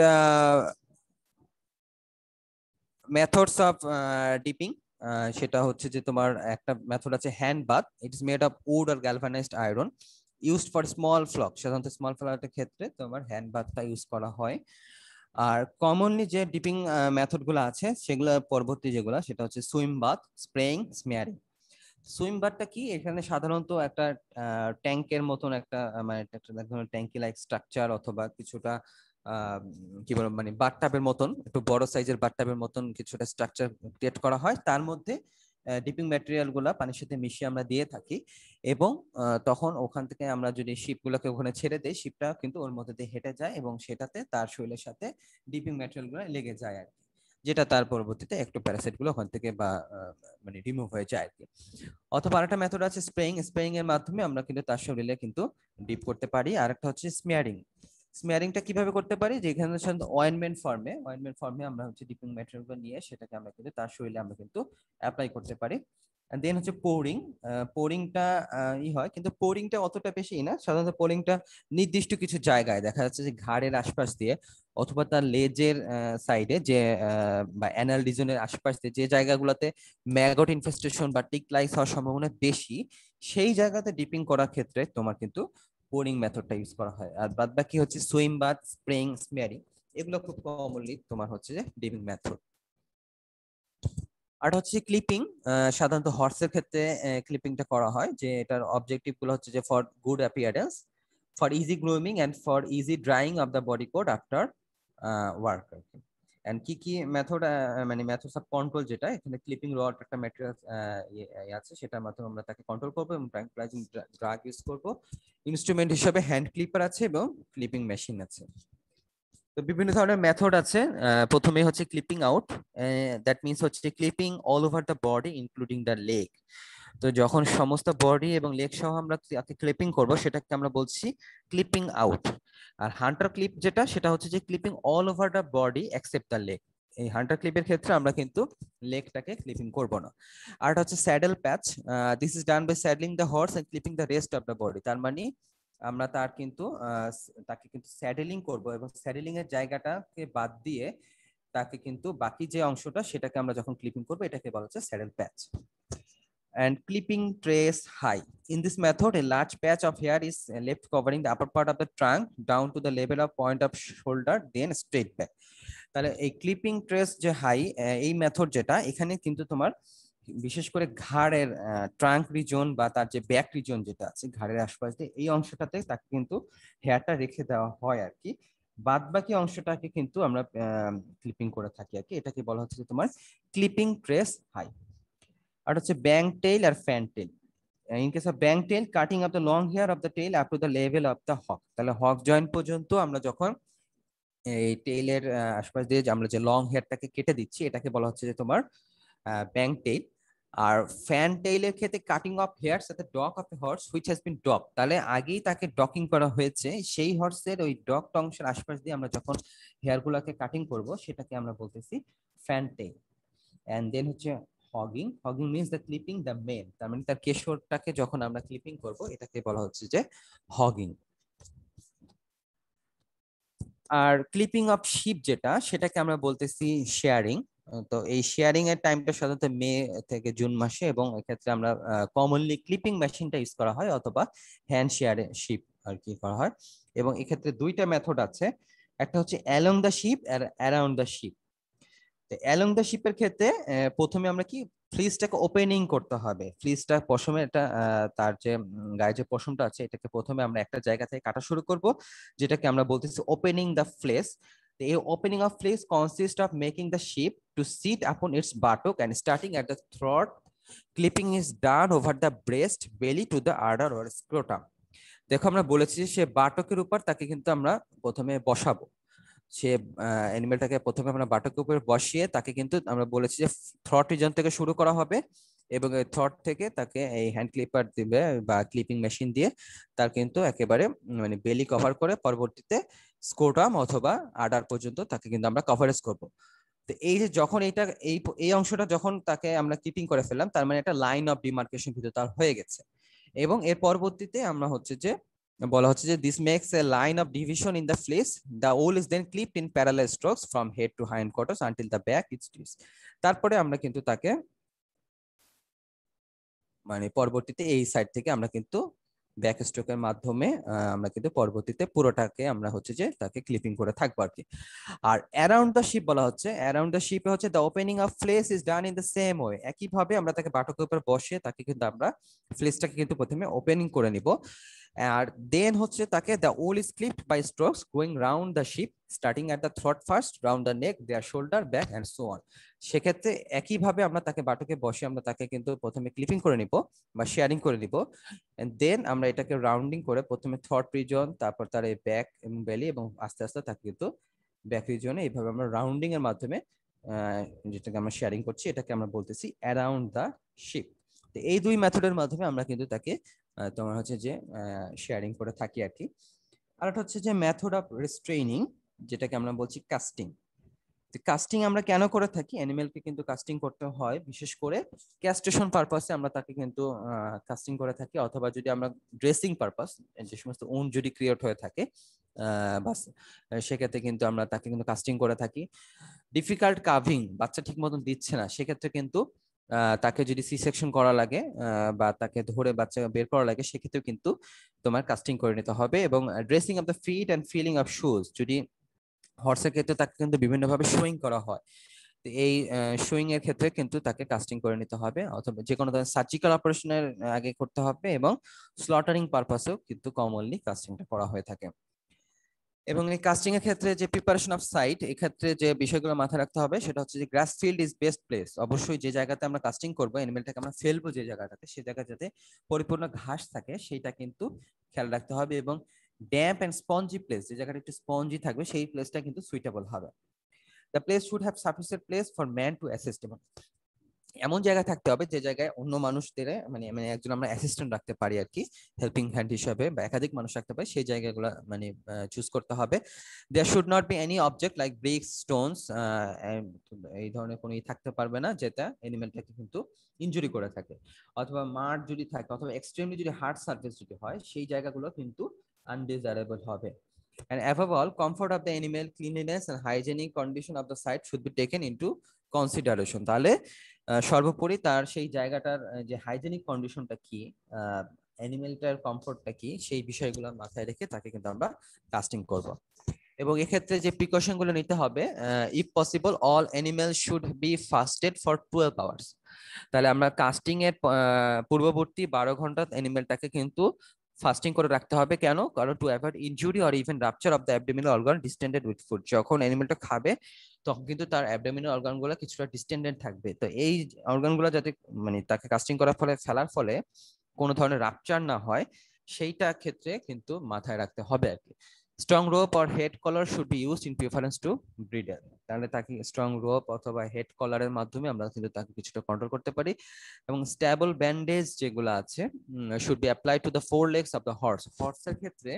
মেথডস অফ ডিপিং, সেটা হচ্ছে যে তোমার একটা মেথড আছে hand bath, it is made of wood or galvanised iron, used for small flock. সাধারণত স্মল ফ্লকের ক্ষেত্রে তোমার হ্যান্ড বাথটা ইউজ করা হয়। আর কমনলি যে ডিপিং মেথড গুলো আছে, সেগুলো পরবর্তী যেগুলো, সেটা হচ্ছে swim bath, spraying, smearing. Swim বাথটা কি, এখানে সাধারণত একটা ট্যাঙ্কের মতন একটা মানে একটা ধরনের ট্যাঙ্কি লাইক স্ট্রাকচার, অথবা কিছুটা কি বলবো মানে বাথটাবের মতন, একটু বড় সাইজের বাথটাবের মতন কিছুটা স্ট্রাকচার ক্রিয়েট করা হয়, তার মধ্যে ডিপিং ম্যাটেরিয়াল গুলা পানির সাথে মিশিয়ে আমরা দিয়ে থাকি। এবং তখন ওখান থেকে আমরা যদি শিপ গুলোকে ওখানে ছেড়ে দেই, শিপটা কিন্তু ওর মধ্যে দিয়ে হেঁটে যায় এবং সেটাতে তার শরীরের সাথে ডিপিং ম্যাটেরিয়াল গুলো লেগে যায় আর কি, যেটা তার পরবর্তীতে একটু প্যারাসাইট গুলো ওখান থেকে বা মানে রিমুভ হয়ে যায় আর কি। অথবা আরেকটা মেথড আছে স্প্রেইং, স্প্রেইং এর মাধ্যমে আমরা কিন্তু তার শরীরে কিন্তু ডিপ করতে পারি। আরেকটা হচ্ছে স্মিয়ারিং। স্মিয়ারিংটা কিভাবে করতে পারি, যেখানে অয়েনমেন্ট ফর্মে আমরা হচ্ছে ডিপিং ম্যাটেরিয়াল নিয়ে সেটাকে আমরা কিন্তু তার শরীরে আমরা কিন্তু অ্যাপ্লাই করতে পারি। দেন হচ্ছে পোরিং। পোরিংটা হয়, কিন্তু পোরিংটা অতটা বেশি না, সাধারণত পোরিংটা নির্দিষ্ট কিছু জায়গায় দেখা যাচ্ছে যে ঘাড়ের আশপাশ দিয়ে, অথবা তার লেজের সাইডে যে বা অ্যানাল রিজনের আশপাশ দিয়ে যে জায়গাগুলোতে ম্যাগট ইনফেস্টেশন বা টিক লাইস হওয়ার সম্ভাবনা বেশি, সেই জায়গাতে ডিপিং করার ক্ষেত্রে তোমার কিন্তু পোরিং মেথডটা ইউজ করা হয়। আর বাদ বাকি হচ্ছে সুইম বাথ, স্প্রেইং, স্মিয়ারিং, এগুলো খুব কমনলি তোমার হচ্ছে যে ডিপিং মেথড। আর হচ্ছে ক্লিপিং, সাধারণত হর্সের ক্ষেত্রে ক্লিপিংটা করা হয়, যে এটার অবজেক্টিভ গুলো হচ্ছে যে for good appearance, for easy grooming and for easy drying of the body coat after work. And কি কি মেথড, মানে মেথডস অফ কন্ট্রোল, যেটা এখানে ক্লিপিং রড একটা ম্যাটেরিয়াল আছে, সেটার মাধ্যমে আমরা তাকে কন্ট্রোল করবো এবং ট্রাঙ্কুলাইজিং ড্রাগ ইউজ করবো। ইনস্ট্রুমেন্ট হিসেবে হ্যান্ড ক্লিপার আছে এবং ক্লিপিং মেশিন আছে। তো বিভিন্ন ধরনের মেথড আছে। প্রথমে হচ্ছে ক্লিপিং আউট, দ্যাট মিনস হচ্ছে clipping all over the body including the leg. তো যখন সমস্ত বডি এবং লেগ সহ আমরা তাকে ক্লিপিং করব, সেটাকে আমরা বলছি ক্লিপিং আউট। আর হান্টার ক্লিপ যেটা, সেটা হচ্ছে যে clipping all over the body except the leg. এই হান্টার ক্লিপের ক্ষেত্রে আমরা কিন্তু লেগটাকে ক্লিপিং করব না। আর হচ্ছে saddle patch, this is done by saddling the horse and clipping the rest of the body. তার মানে আমরা তাকে কিন্তু স্যাডেলিং করব, এবং স্যাডেলিং এর জায়গাটাকে বাদ দিয়ে তাকে কিন্তু বাকি যে অংশটা, সেটাকে আমরা যখন ক্লিপিং করবো, এটাকে বলা হচ্ছে saddle patch. And clipping trace high. In this method, a large patch of hair is left covering the upper part of the trunk down to the level of point of shoulder, then straight back. তাহলে এই ক্লিপিং ট্রেস যে হাই, এই মেথড যেটা, এখানে কিন্তু তোমার বিশেষ করে ঘাড়ের ট্রাঙ্ক রিজন বা তার যে ব্যাক রিজন যেটা আছে ঘাড়ের আশপাশ দিয়ে, এই অংশটাতে তাকে কিন্তু হেয়ারটা রেখে দেওয়া হয় আর কি। বাদ বাকি অংশটাকে কিন্তু আমরা ক্লিপিং করে থাকি আর কি। এটাকে বলা হচ্ছে তোমার ক্লিপিং ট্রেস হাই। আর হচ্ছে ব্যাং টেইল আর fan tail. In case of bang tail, cutting of the long hair of the tail up to the level of the hock. তাহলে হক জয়েন্ট পর্যন্ত আমরা যখন এই টেইলের আশপাশ দিয়ে আমরা যে লং হেয়ারটাকে কেটে দিচ্ছি, এটাকে বলা হচ্ছে যে তোমার ব্যাং টেইল। আর ফ্যান টেইলের ক্ষেত্রে cutting of hairs at the dock of a horse which has been dock. তাহলে আগেই তাকে ডকিং করা হয়েছে, সেই হর্সের ওই ডক অংশের আশপাশ দিয়ে আমরা যখন হেয়ার গুলাকে কাটিং করব, সেটাকে আমরা বলতেছি ফ্যান্টিং, এন্ড দেন হচ্ছে hogging. Hogging means the clipping the mane, তার মানে তার কেশরটাকে যখন আমরা ক্লিপিং করব এটাকে বলা হচ্ছে যে হগিং। আর ক্লিপিং অফ শিপ যেটা, সেটাকে আমরা বলতেছি শেয়ারিং। তো এই শেয়ারিং এর টাইমটা সাধারণত মে থেকে জুন মাসে, এবং এক্ষেত্রে আমরা কমনলি ক্লিপিং মেশিনটা ইউজ করা হয় অথবা হ্যান্ড শেয়ারে শিপ আর কি করা হয়। এবং এক্ষেত্রে দুইটা মেথড আছে, একটা হচ্ছে along the sheep or around the sheep. তো অ্যালং দ্য শিপের ক্ষেত্রে প্রথমে আমরা কি ফ্লিসটাকে ওপেনিং করতে হবে। ফ্লিসটা পশমে এটা তার যে গায়ে যে পশমটা আছে এটাকে প্রথমে আমরা একটা জায়গা থেকে কাটা শুরু করব, যেটাকে আমরা বলতেছি ওপেনিং দ্য ফ্লেস। এই opening of fleece consist of making the sheep to sit upon its buttock and starting at the throat. Clipping is done over the breast belly to the udder or scrotum. দেখো আমরা বলেছি সে বাটকের উপর তাকে কিন্তু আমরা প্রথমে বসাবো। সে অ্যানিমেলটাকে প্রথমে আমরা বাটকের উপরে বসিয়ে তাকে কিন্তু আমরা বলেছি যে থ্রট রিজন থেকে শুরু করা হবে, এবং এই থ্রট থেকে তাকে এই হ্যান্ড ক্লিপার দিবে বা ক্লিপিং মেশিন দিয়ে তার কিন্তু একেবারে মানে বেলি কভার করে পরবর্তীতে স্ক্রোটাম অথবা আডার পর্যন্ত তাকে কিন্তু আমরা কভারেজ করব। তো এই যে যখন এইটা এই এই অংশটা যখন তাকে আমরা ক্লিপিং করে ফেললাম, তার মানে একটা লাইন অফ ডিমার্কেশন কিন্তু তার হয়ে গেছে। এবং এর পরবর্তীতে আমরা হচ্ছে যে বলা হচ্ছে যে this makes a line of division in the fleece. The wool is then clipped in parallel strokes from head to hindquarters until the back is টিস। তারপরে আমরা কিন্তু তাকে মানে পরবর্তীতে এই সাইড থেকে আমরা কিন্তু ব্যাক স্ট্রোকের মাধ্যমে আমরা কিন্তু পরবর্তীতে পুরোটাকে আমরা হচ্ছে যে তাকে ক্লিপিং করে থাকবো আর কি। আর অ্যারাউন্ড দ্য শিপ বলা হচ্ছে, অ্যারাউন্ড দ্য শিপে হচ্ছে the opening of fleece is done in the same way. একইভাবে আমরা তাকে বাটকের উপর বসিয়ে তাকে কিন্তু আমরা ফ্লেসটাকে কিন্তু প্রথমে ওপেনিং করে নিব। আর দেন হচ্ছে তাকে the wool is clipped by strokes going round the sheep starting at the throat first, round the neck, their shoulder, back and so on. সেক্ষেত্রে একইভাবে আমরা তাকে বাটকে বসে আমরা তাকে কিন্তু প্রথমে ক্লিপিং করে নিব বা শেয়ারিং করে নিব, দেন আমরা এটাকে রাউন্ডিং করে প্রথমে থ্রট রিজন, তারপর তার এই ব্যাক এবং বেলি, এবং আস্তে আস্তে তাকে কিন্তু ব্যাক রিজনে এইভাবে আমরা রাউন্ডিং এর মাধ্যমে যেটাকে আমরা শেয়ারিং করছি এটাকে আমরা বলতেছি অ্যারাউন্ড দ্য শিপ। তো এই দুই মেথডের মাধ্যমে আমরা কিন্তু তাকে তোমার হচ্ছে যে শেয়ারিং করে থাকি আর কি। আর একটা হচ্ছে যে মেথড অফ রেস্ট্রেইনিং, যেটাকে আমরা বলছি কাস্টিং। কাস্টিং আমরা কেন করে থাকি? অ্যানিমেলকে কিন্তু কাস্টিং করতে হয় বিশেষ করে ক্যাস্ট্রেশন পারপাসে আমরা তাকে কিন্তু কাস্টিং করে থাকি, অথবা যদি আমরা ড্রেসিং পারপাস, যে সমস্ত উন যদি ক্রিয়েট হয়ে থাকে বাস সেক্ষেত্রে কিন্তু আমরা তাকে কিন্তু কাস্টিং করে থাকি। ডিফিকাল্ট কাভিং, বাচ্চা ঠিক মতন দিচ্ছে না, সেক্ষেত্রে কিন্তু তাকে যদি সি সেকশন করা লাগে বা তাকে ধরে বাচ্চা বের করা লাগে, সেক্ষেত্রেও কিন্তু তোমার কাস্টিং করে নিতে হবে। এবং dressing of the feet and filling of shoes, যদি হর্সের ক্ষেত্রে তাকে কিন্তু বিভিন্নভাবে শুইং করা হয়, তো এই শুইং এর ক্ষেত্রে কিন্তু তাকে কাস্টিং করে নিতে হবে, অথবা যে কোনো ধরনের সার্জিক্যাল অপারেশনের আগে করতে হবে, এবং স্লটারিং পারপাসেও কিন্তু কমনলি কাস্টিংটা করা হয়ে থাকে। এবং এই কাস্টিং এর ক্ষেত্রে যে প্রিপারেশন অফ সাইট, এই ক্ষেত্রে যে বিষয়গুলো মাথায় রাখতে হবে সেটা হচ্ছে যে grass field is best place. অবশ্যই যে জায়গাতে আমরা কাস্টিং করবো অ্যানিমেলটাকে আমরা ফেলবো যে জায়গাটাতে, সেই জায়গা যাতে পরিপূর্ণ ঘাস থাকে সেটা কিন্তু খেয়াল রাখতে হবে। এবং ড্যাম্প এন্ড স্পঞ্জি প্লেস, যে জায়গাটা একটু স্পঞ্জি থাকবে সেই প্লেসটা কিন্তু সুইটেবল হবে। The place should have sufficient place for man to assist. এমন জায়গায় থাকতে হবে যে জায়গায় অন্য মানুষদের মানে মানে একজন আমরা অ্যাসিস্ট্যান্ট রাখতে পারি আর কি, হেল্পিং হ্যান্ড হিসাবে, বা একাধিক মানুষ রাখতে পারি, সেই জায়গাগুলো মানে চুজ করতে হবে। There should not be any object like bricks, stones, এই ধরনের কোনো থাকতে পারবে না যেটা অ্যানিমেলটাকে কিন্তু ইনজুরি করে থাকে, অথবা মাঠ যদি থাকে, অথবা এক্সট্রিমলি যদি হার্ড সার্ফেস যদি হয়, সেই জায়গাগুলো কিন্তু আনডিজারেবল হবে। And above all, comfort of the animal, cleanliness and hygienic condition of the site should be taken into consideration. তাহলে সর্বোপরি তার সেই জায়গাটার যে হাইজেনিক কন্ডিশনটা কি, অ্যানিমেলটার কমফোর্টটা কি, সেই বিষয়গুলো মাথায় রেখে তাকে কিন্তু আমরা কাস্টিং করব। এবং এক্ষেত্রে যে প্রিকশন গুলো নিতে হবে, if possible all animal should be fasted for 12 hours. তাহলে আমরা কাস্টিং এর পূর্ববর্তী 12 ঘন্টা অ্যানিমেলটাকে কিন্তু ফাস্টিং করে রাখতে হবে। কেন? কারণ to avoid injury or even rupture of the abdominal organ distended with food. যখন অ্যানিমেলটা খাবে তখন কিন্তু তার অ্যাবডোমিনাল অর্গান গুলো কিছুটা ডিস্টেন্ডেড থাকবে, তো এই অর্গান গুলো যাতে মানে তাকে কাস্টিং করার ফলে ফেলার ফলে কোনো ধরনের রাপচার না হয়, সেইটা ক্ষেত্রে কিন্তু মাথায় রাখতে হবে আর কি। Strong rope or head collar should be used in preference to breeder. তাহলে তাকে স্ট্রং রোপ অথবা হেড কলারের মাধ্যমে আমরা কিন্তু তাকে কিছুটা কন্ট্রোল করতে পারি। এবং স্ট্যাবল ব্যান্ডেজ যেগুলো আছে should be apply to the 4 legs of the horse. হর্সের ক্ষেত্রে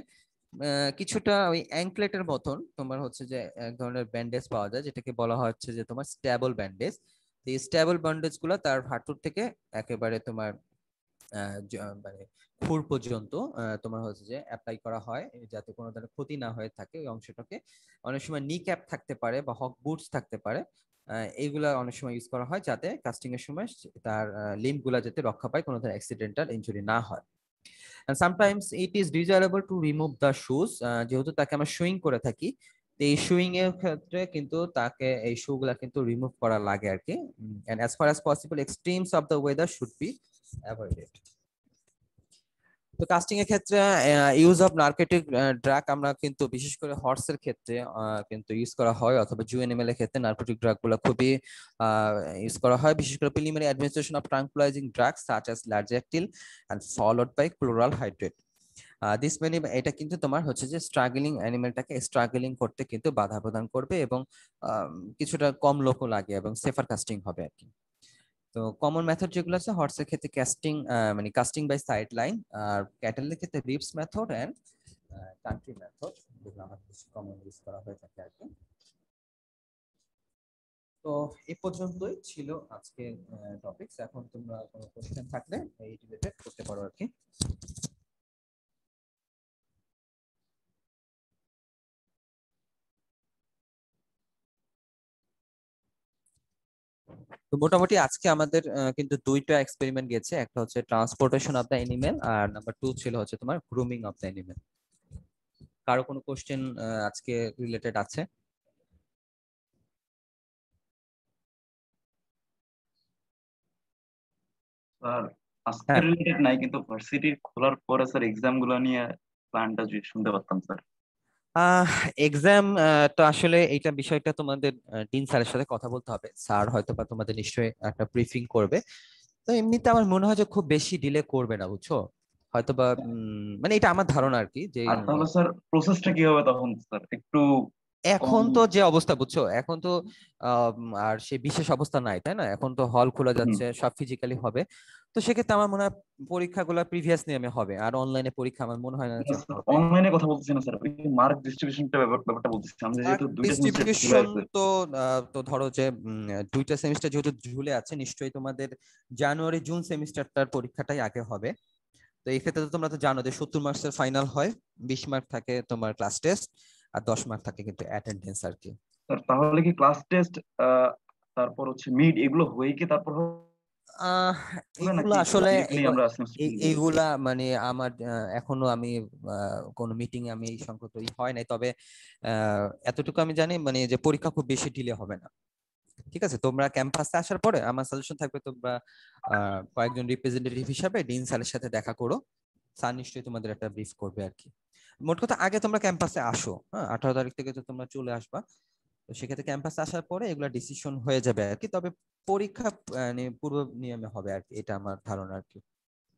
কিছুটা ওই অ্যাঙ্কলেটের মতন তোমার হচ্ছে যে এক ধরনের ব্যান্ডেজ পাওয়া যায়, যেটাকে বলা হচ্ছে যে তোমার স্ট্যাবল ব্যান্ডেজ। এই স্ট্যাবল ব্যান্ডেজ গুলো তার হাঁটুর থেকে একেবারে তোমার মানে খুর পর্যন্ত তোমার হচ্ছে যে অ্যাপ্লাই করা হয়, যাতে কোনো ধরনের ক্ষতি না হয়ে থাকে ওই অংশটাকে। অনেক সময় নি ক্যাপ থাকতে পারে বা হক বুটস থাকতে পারে, এইগুলা অনেক সময় ইউজ করা হয় যাতে কাস্টিং এর সময় তার লিম্ব গুলা যাতে রক্ষা পায়, কোনো ধরনের অ্যাক্সিডেন্টাল ইনজুরি না হয়। And sometimes it is desirable to remove the shoes, যেহেতু তাকে আমরা শুইং করে থাকি, তো এই শুইং এর ক্ষেত্রে কিন্তু তাকে এই শু গুলা কিন্তু রিমুভ করা লাগে আর কি। and as far as possible extremes of the weather should be avoided. তো কাস্টিং এর ক্ষেত্রে ইউজ অফ নার্কোটিক ড্রাগ আমরা কিন্তু বিশেষ করে হর্সের ক্ষেত্রে কিন্তু ইউজ করা হয়, অথবা জু অ্যানিমেলের ক্ষেত্রে নার্কোটিক ড্রাগ গুলো খুবই ইউজ করা হয়, বিশেষ করে preliminary administration of tranquillising drugs such as largactil and followed by chloral hydrate. This many এটা কিন্তু তোমার হচ্ছে যে স্ট্রাগলিং অ্যানিমেলটাকে স্ট্রাগলিং করতে কিন্তু বাধা প্রদান করবে, এবং কিছুটা কম লোকও লাগে এবং সেফার কাস্টিং হবে আর কি। তো কমন মেথড যেগুলো আছে হর্সের ক্ষেত্রে কাস্টিং, মানে কাস্টিং বাই সাইড লাইন, আর ক্যাটেলের ক্ষেত্রে Reuff's method and country method, যেগুলো আমাদের কমন ইউজ করা হয়ে থাকে আর কি। তো এই পর্যন্তই ছিল আজকে টপিকস। এখন তোমরা কোনো কোশ্চেন থাকলে এই রিলেটেড করতে পারো আর কি। তো মোটামুটি আজকে আমাদের কিন্তু দুইটা এক্সপেরিমেন্ট গেছে, একটা হচ্ছে ট্রান্সপোর্টেশন অফ দ্য এনিমেল, আর নাম্বার 2 ছিল হচ্ছে তোমার গ্রুমিং অফ দ্য এনিমেল। কারো কোনো কোশ্চেন আজকে রিলেটেড আছে? স্যার আজকে হ্যাঁ, রিলেটেড নাই, কিন্তু ভার্সিটির খোলার পরে স্যার এক্সাম গুলো নিয়ে প্ল্যানটা যদি শুনতে পারতাম স্যার। এক্সাম তো আসলে এইটা বিষয়টা তোমাদের ডিন স্যারের সাথে কথা বলতে হবে। স্যার হয়তো বা তোমাদের নিশ্চয়ই একটা ব্রিফিং করবে। তো এমনিতে আমার মনে হয় যে খুব বেশি ডিলে করবে না, বুঝছো? হয়তো বা মানে এটা আমার ধারণা আর কি, যে আর তাহলে স্যার প্রসেসটা কি হবে তখন স্যার একটু এখন কম? তো যে অবস্থা বুঝছো, এখন তো আর সে বিশেষ অবস্থা নাই, তাই না? এখন তো হল খোলা হুম। যাচ্ছে, সব ফিজিক্যালি হবে। তো সেক্ষেত্রে আমার মনে হয় পরীক্ষাগুলো প্রিভিয়াস নিয়মে হবে, আর অনলাইনে পরীক্ষা আমার মনে হয় না যে হবে। অনলাইনে কথা বলতেছি না স্যার, ওই মার্ক ডিস্ট্রিবিউশনটা ব্যাপারটা বলতেছি। আমাদের মার্ক যেহেতু দুইটা সেমিস্টার ঝুলে ডিস্ট্রিবিউশন আছে। তো তো ধরো যে দুইটা সেমিস্টার যেহেতু ঝুলে আছে, নিশ্চয়ই তোমাদের জানুয়ারি জুন সেমিস্টারটার পরীক্ষাটাই আগে হবে। তো এই ক্ষেত্রে তো তোমরা তো জানো যে 70 মার্কসের ফাইনাল হয়, 20 মার্ক থাকে তোমার ক্লাস টেস্ট, আর 10 মার্ক থাকে কিন্তু অ্যাটেন্ডেন্স আর কি। স্যার তাহলে কি ক্লাস টেস্ট তারপর হচ্ছে মিড এগুলো হয়ে কি তারপর আহ হবে, এইগুলা নাকি আসলে ডিরেক্টলি আমরা সেমিস্টার দিয়ে দিব? এইগুলা মানে আমার এখনো আমি কোনো মিটিং আমি এই সংক্রান্ত হয় নাই, তবে এতটুকু আমি জানি মানে যে পরীক্ষা খুব বেশি ডিলে হবে না। ঠিক আছে, তোমরা ক্যাম্পাসে আসার পরে আমার সাজেশন থাকবে তোমরা কয়েকজন রিপ্রেজেন্টেটিভ হিসাবে ডিন স্যারের সাথে দেখা করো। স্যার নিশ্চয়ই তোমাদের একটা ব্রিফ করবে আর কি। মোট কথা আগে তোমরা ক্যাম্পাসে আসো, হ্যাঁ, 18 তারিখ থেকে তো তোমরা চলে আসবা। তো সেক্ষেত্রে ক্যাম্পাসে আসার পরে এগুলা ডিসিশন হয়ে যাবে আর কি। তবে পরীক্ষা মানে পূর্ব নিয়মে হবে আর কি, এটা আমার ধারণা আর কি।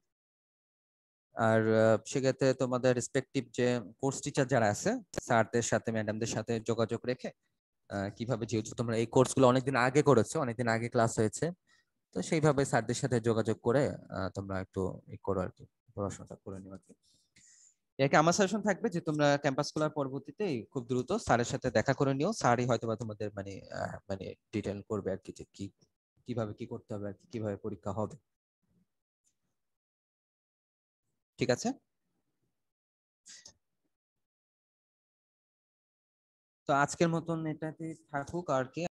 আর সেক্ষেত্রে তোমাদের রেসপেক্টিভ যে কোর্স টিচার যারা আছে, স্যারদের সাথে ম্যাডামদের সাথে যোগাযোগ রেখে কিভাবে, যেহেতু তোমরা এই কোর্সগুলো অনেকদিন আগে করেছো, অনেকদিন আগে ক্লাস হয়েছে, তো সেইভাবে স্যারদের সাথে যোগাযোগ করে তোমরা একটু করো আর কি, পড়াশোনাটা করে নিও আর কি। একে আমার সাজেশন থাকবে যে তোমরা ক্যাম্পাস খোলার পরবর্তীতে খুব দ্রুত স্যারের সাথে দেখা করে নিও। স্যারই হয়তো বা তোমাদের মানে মানে ডিটেল করবে আর কি, যে কি কিভাবে কি করতে হবে আর কি, কিভাবে পরীক্ষা হবে। ঠিক আছে। তো আজকের মতন এটাতে থাকুক আর কি।